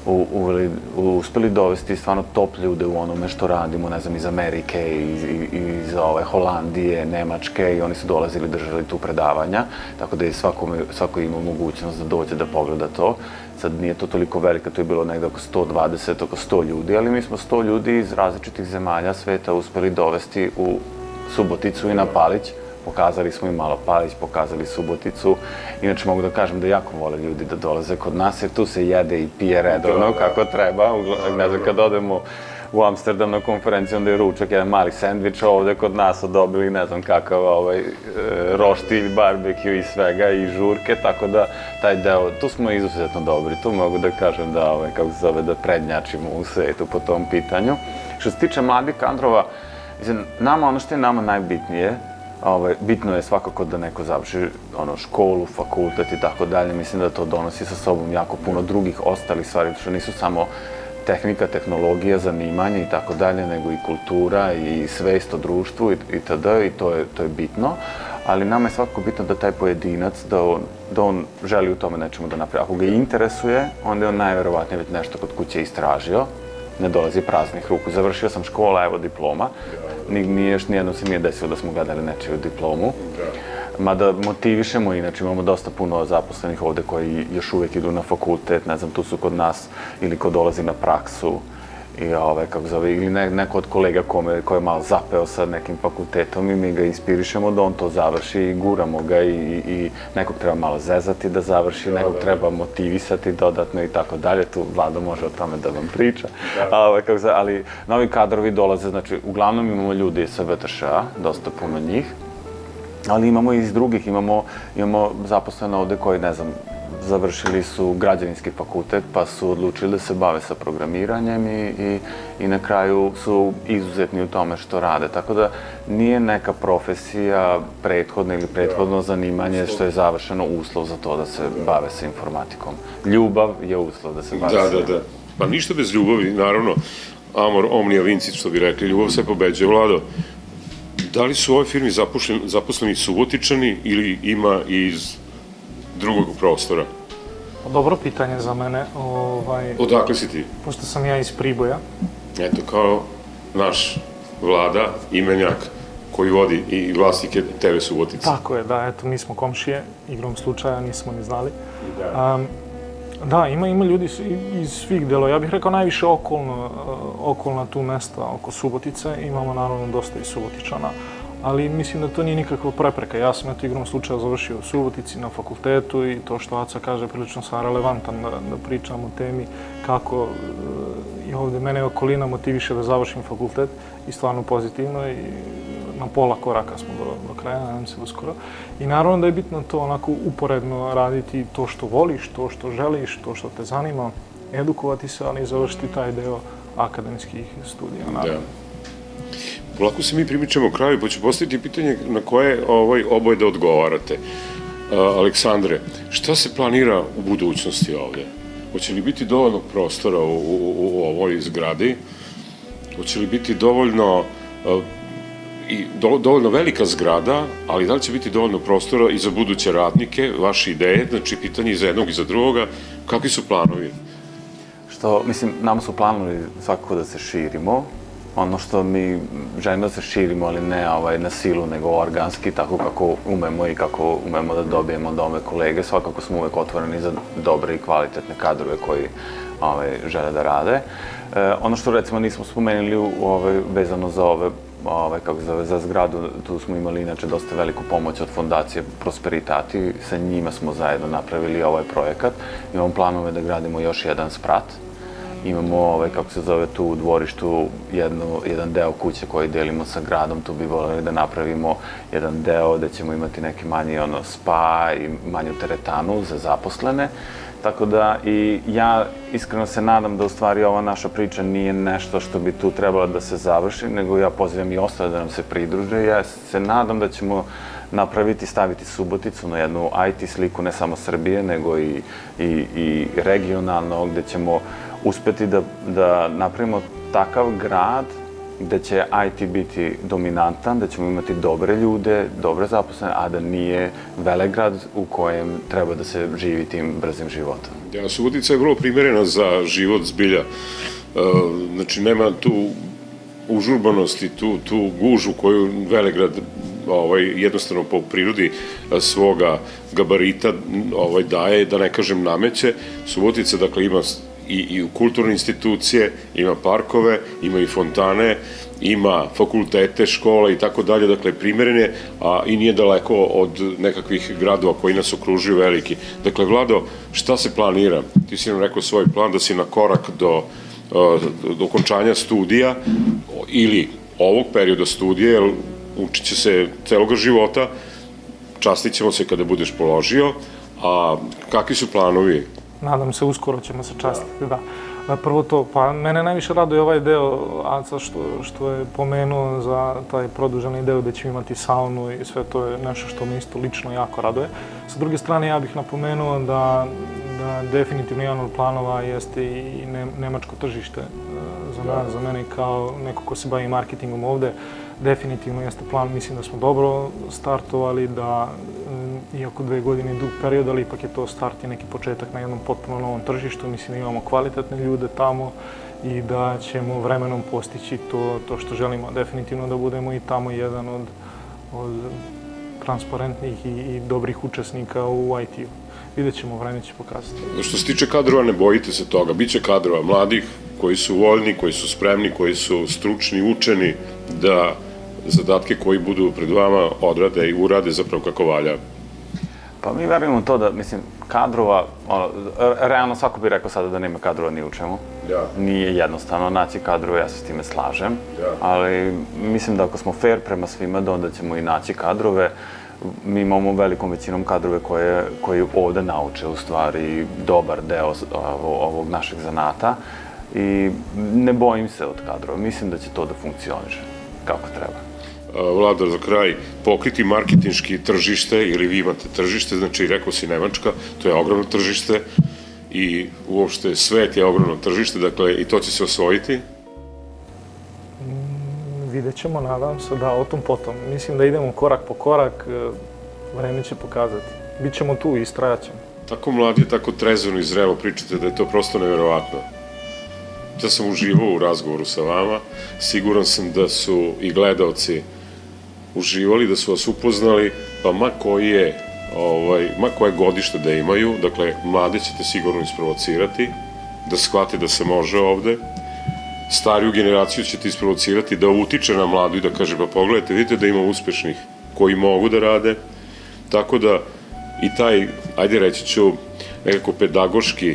S4: uspeli dovesti stvarno top ljude u onome što radimo, ne znam, iz Amerike, iz Holandije, Nemačke, i oni su dolazili, držali tu predavanja, tako da je svako imao mogućnost da dođe da pogleda to. Sad nije to toliko velika, to je bilo negde oko sto dvadeset, oko sto ljudi, ali mi smo sto ljudi iz različitih zemalja sveta uspeli dovesti u Suboticu i na Palić. Pokazali smo im malo Palić, pokazali Suboticu. Inače, mogu da kažem da jako vole ljudi da dolaze kod nas, jer tu se jede i pije redovno kako treba. Ne znam, kad odemo u Amsterdam na konferenciju, onda je ručak, jedan mali sendvič, ovde kod nas odobili ne znam kakav roštilj, barbekju i svega, i žurke, tako da taj deo, tu smo izuzetno dobri. Tu mogu da kažem da, kako se zove, da prednjačimo u svetu po tom pitanju. Što se tiče mladih kadrova, nama, ono što je nama najbitnije, bitno je svakako da neko završi školu, fakultet i tako dalje. Mislim da to donosi sa sobom jako puno drugih ostalih stvari, što nisu samo tehnika, tehnologija, zanimanje i tako dalje, nego i kultura i svest o društvu itd. I to je bitno. Ali nama je svakako bitno da taj pojedinac, da on želi u tome nečemu da napravi. Ako ga interesuje, onda je on najverovatnije već nešto kod kuće istražio, ne dolazi praznih ruku. Završio sam škola, evo diploma. Nije još nijedno se nije desilo da smo gledali nečiju diplomu. Mada motivišemo, inače imamo dosta puno zaposlenih ovde koji još uvek idu na fakultet, ne znam, tu su kod nas ili ko dolazi na praksu ili neko od kolega ko je malo zapeo sa nekim fakultetom i mi ga inspirišemo da on to završi i guramo ga i nekog treba malo zezati da završi, nekog treba motivisati dodatno i tako dalje. Tu Vlado može o tome da vam priča. Ali novi kadrovi dolaze, znači uglavnom imamo ljudi sa V T Š A, dosta puno njih, ali imamo i iz drugih, imamo zaposlene ovde koji, ne znam, završili su građevinski fakultet, pa su odlučili da se bave sa programiranjem i na kraju su izuzetni u tome što rade. Tako da nije neka profesija prethodna ili prethodno zanimanje što je završeno uslov za to da se bave sa informatikom. Ljubav je uslov da se bave sa informatikom.
S2: Da, da, da. Pa ništa bez ljubavi, naravno. Amor omnia vincit, što bi rekli, ljubav sve pobeđuje. Vlado, da li su u ovoj firmi zaposleni Subotičani ili ima iz drugog prostora?
S3: Dobro pitanje za mene.
S2: Odakle si ti?
S3: Pošto sam ja iz Priboja.
S2: Eto, kao naš Vlada, imenjak, koji vodi i vlasnike T V Subotice.
S3: Tako je, da, eto, mi smo komšije, igrom slučaja, nismo ni znali. Da, ima ljudi iz svih delova. Ja bih rekao najviše okolna tu mesta oko Subotice. Imamo naravno dosta i Subotičana, ali mislim da to nije nikakva prepreka. Ja sam eto igrom slučaja završio u Subotici na fakultetu i to što Aca kaže, prilično sam relevantan da pričam o temi kako i ovde mene okolina motiviše da završim fakultet i stvarno pozitivno i na pola koraka smo do kraja, nadam se uskoro. I naravno da je bitno to onako uporedno raditi to što voliš, to što želiš, to što te zanima, edukovati se, ali i završiti taj deo akademskih studija, naravno.
S2: Polako se mi primičemo kraju, pa ću postaviti pitanje na koje oboje da odgovarate. Aleksandre, šta se planira u budućnosti ovde? Hoće li biti dovoljno prostora u ovoj zgradi? Hoće li biti dovoljno dovoljno velika zgrada, ali da li će biti dovoljno prostora i za buduće radnike, vaše ideje, znači pitanje i za jednog i za drugoga, kakvi su planovi?
S4: Što, mislim, nama su planovi svakako da se širimo. Ono što mi želimo da se širimo, ali ne na silu, nego organski, tako kako umemo i kako umemo da dobijemo nove kolege. Svakako smo uvek otvoreni za dobre i kvalitetne kadrove koji žele da rade. Ono što recimo nismo spomenuli vezano za ove, kako se zove, za zgradu, tu smo imali inače dosta veliku pomoć od fondacije Prosperitati. Sa njima smo zajedno napravili ovaj projekat. Imamo planove da gradimo još jedan sprat. Imamo, kako se zove, tu u dvorištu jedan deo kuće koji delimo sa gradom. Tu bi voljeli da napravimo jedan deo gde ćemo imati neki manji spa i manju teretanu za zaposlene. Tako da i ja iskreno se nadam da u stvari ova naša priča nije nešto što bi tu trebalo da se završi, nego ja pozivam i ostale da nam se pridruže. Ja se nadam da ćemo napraviti, staviti Suboticu na jednu I T sliku ne samo Srbije, nego i regionalno, gde ćemo uspeti da napravimo takav grad da će I T biti dominantan, da ćemo imati dobre ljude, dobre zaposlene, a da nije velegrad u kojem treba da se živi tim brzim životom.
S2: Ja, Subotica je vrlo primjerena za život zbilja. Znači, nema tu užurbanosti, tu gužu koju Velegrad jednostavno po prirodi svoga gabarita daje, da ne kažem nameće. Subotica, dakle, ima i kulturne institucije, ima parkove, ima i fontane, ima fakultete, škole i tako dalje, dakle, primjeren je, a i nije daleko od nekakvih gradova koji nas okružuju veliki. Dakle, Vlado, šta se planira? Ti si nam rekao svoj plan da si na korak do okončanja studija ili ovog perioda studija, jer učit će se celoga života, častit ćemo se kada budeš položio, a kakvi su planovi?
S3: Nadam se, uskoro ćemo se častiti, da. Prvo to, pa mene najviše raduje ovaj deo Aca što je pomenuo za taj produženi deo gde ćemo imati saunu i sve to je nešto što me isto lično jako raduje. Sa druge strane, ja bih napomenuo da definitivno jedan od planova jeste i nemačko tržište za nas, za mene kao neko ko se bavi marketingom ovde. Definitivno jeste plan, mislim da smo dobro startovali, da iako dve godine je dug period, ali ipak je to start i neki početak na jednom potpuno novom tržištu. Mislim da imamo kvalitetne ljude tamo i da ćemo vremenom postići to što želimo. Definitivno da budemo i tamo jedan od transparentnih i dobrih učesnika u I T-u. Vidjet ćemo, vreme će pokazati.
S2: Što se tiče kadrova, ne bojite se toga. Biće kadrova mladih koji su voljni, koji su spremni, koji su stručni, učeni da zadatke koji budu pred vama odrade i urade zapravo kako valja.
S4: Pa mi verujemo to da, mislim, kadrova, realno svako bi rekao sada da nema kadrova ni u čemu. Nije jednostavno naći kadrove, ja se s time slažem, ali mislim da ako smo fair prema svima, da onda ćemo i naći kadrove. Mi imamo velikom većinom kadrove koji ovde nauče u stvari dobar deo ovog našeg zanata i ne bojim se od kadrova. Mislim da će to da funkcioniše kako treba.
S2: Vlado, za kraj, pokriti marketinški tržište, ili vi imate tržište, znači rekao si Nemačka, to je ogromno tržište i uopšte svet je ogromno tržište, dakle i to će se osvojiti?
S3: Vidjet ćemo, nadam se, da, o tom potom. Mislim da idemo korak po korak, vreme će pokazati. Bićemo tu i istrajat ćemo.
S2: Tako mladi, tako trezveno i zrelo pričate da je to prosto neverovatno. Ja sam uživao u razgovoru sa vama, siguran sam da su i gledalci uživali, da su vas upoznali, pa ma koje godište da imaju, dakle, mlade ćete sigurno isprovocirati, da shvate da se može ovde, stariju generaciju ćete isprovocirati da utiče na mladu i da kaže, pa pogledajte, vidite da ima uspešnih koji mogu da rade, tako da i taj, ajde reći ću, nekako pedagoški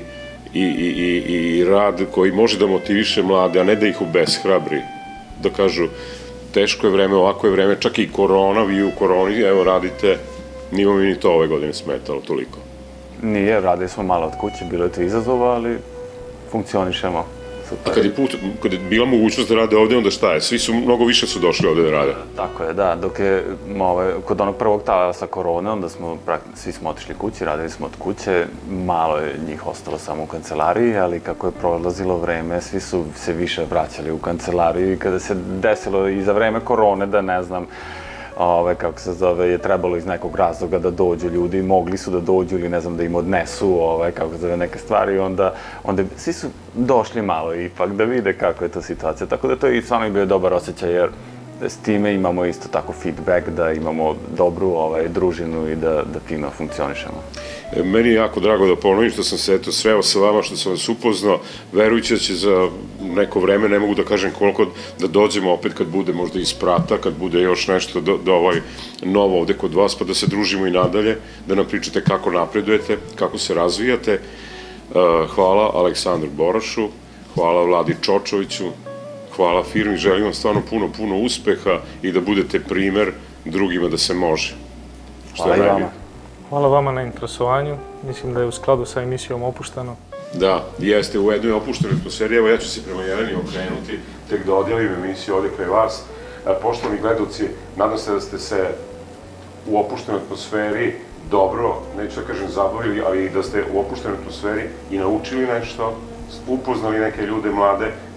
S2: i rad koji može da motiviše mlade, a ne da ih obeshrabri, da kažu, teško je vreme, ovako je vreme, čak i korona, vi u koroni, evo, radite, nima mi ni to ove godine smetalo toliko.
S4: Nije, radili smo malo od kuće, bilo je to izazova, ali funkcionišemo.
S2: A kad je bila mogućnost da rade ovde, onda šta je? Svi su, mnogo više su došli ovde da rade.
S4: Tako je, da. Dok je kod onog prvog talasa korone, onda smo, svi smo otišli kući, radili smo od kuće. Malo je njih ostalo samo u kancelariji, ali kako je prolazilo vreme, svi su se više vraćali u kancelariju i kada se desilo i za vreme korone, da ne znam, kako se zove, je trebalo iz nekog razloga da dođu ljudi, mogli su da dođu ili ne znam da im odnesu, kako se zove, neke stvari, onda svi su došli malo ipak da vide kako je to situacija, tako da to je i stvarno bio dobar osjećaj jer s time imamo isto tako feedback, da imamo dobru družinu i da fino funkcionišemo.
S2: Meni je jako drago da ponovim što sam se sreo sa vama, što sam vas upoznao, verujući da će za neko vreme, ne mogu da kažem koliko, da dođemo opet kad bude možda iz Prata, kad bude još nešto novo ovde kod vas, pa da se družimo i nadalje, da nam pričate kako napredujete, kako se razvijate. Hvala Aleksandru Borašu, hvala Vladi Čočoviću, hvala firmi, želim vam stvarno puno, puno uspeha i da budete primer drugima da se može.
S4: Hvala i vama.
S3: Hvala vama na interesovanju. Mislim da je u skladu sa emisijom Opušteno.
S2: Da, jeste u jednoj opuštenoj atmosferi. Evo, ja ću se prema Jeleni okrenuti, tek da odjelim emisiju ovde kraj vas. Poštovani gledalci, nadam se da ste se u opuštenoj atmosferi dobro, neću da kažem zabavili, ali i da ste u opuštenoj atmosferi i naučili nešto, upoznali neke ljude mlade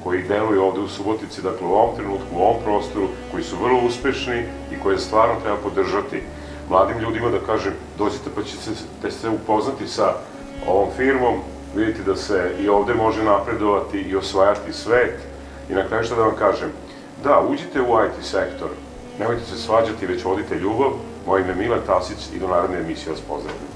S2: koji deluju ovde u Subotici, dakle u ovom trenutku, u ovom prostoru, koji su vrlo uspešni i koje stvarno treba podržati. Mladim ljudima da kažem, dođite pa ćete se upoznati sa ovom firmom, vidite da se i ovde može napredovati i osvajati svet. I na kraju što da vam kažem, da, uđite u I T sektor, nemojte se svađati, već vodite ljubav. Moje ime je Milan Tasić i do naredne emisije vas pozdravljam.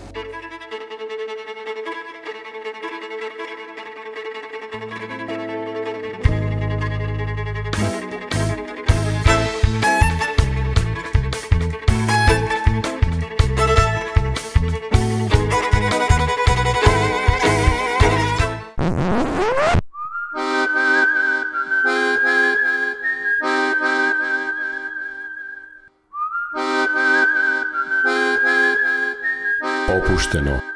S1: Opušteno.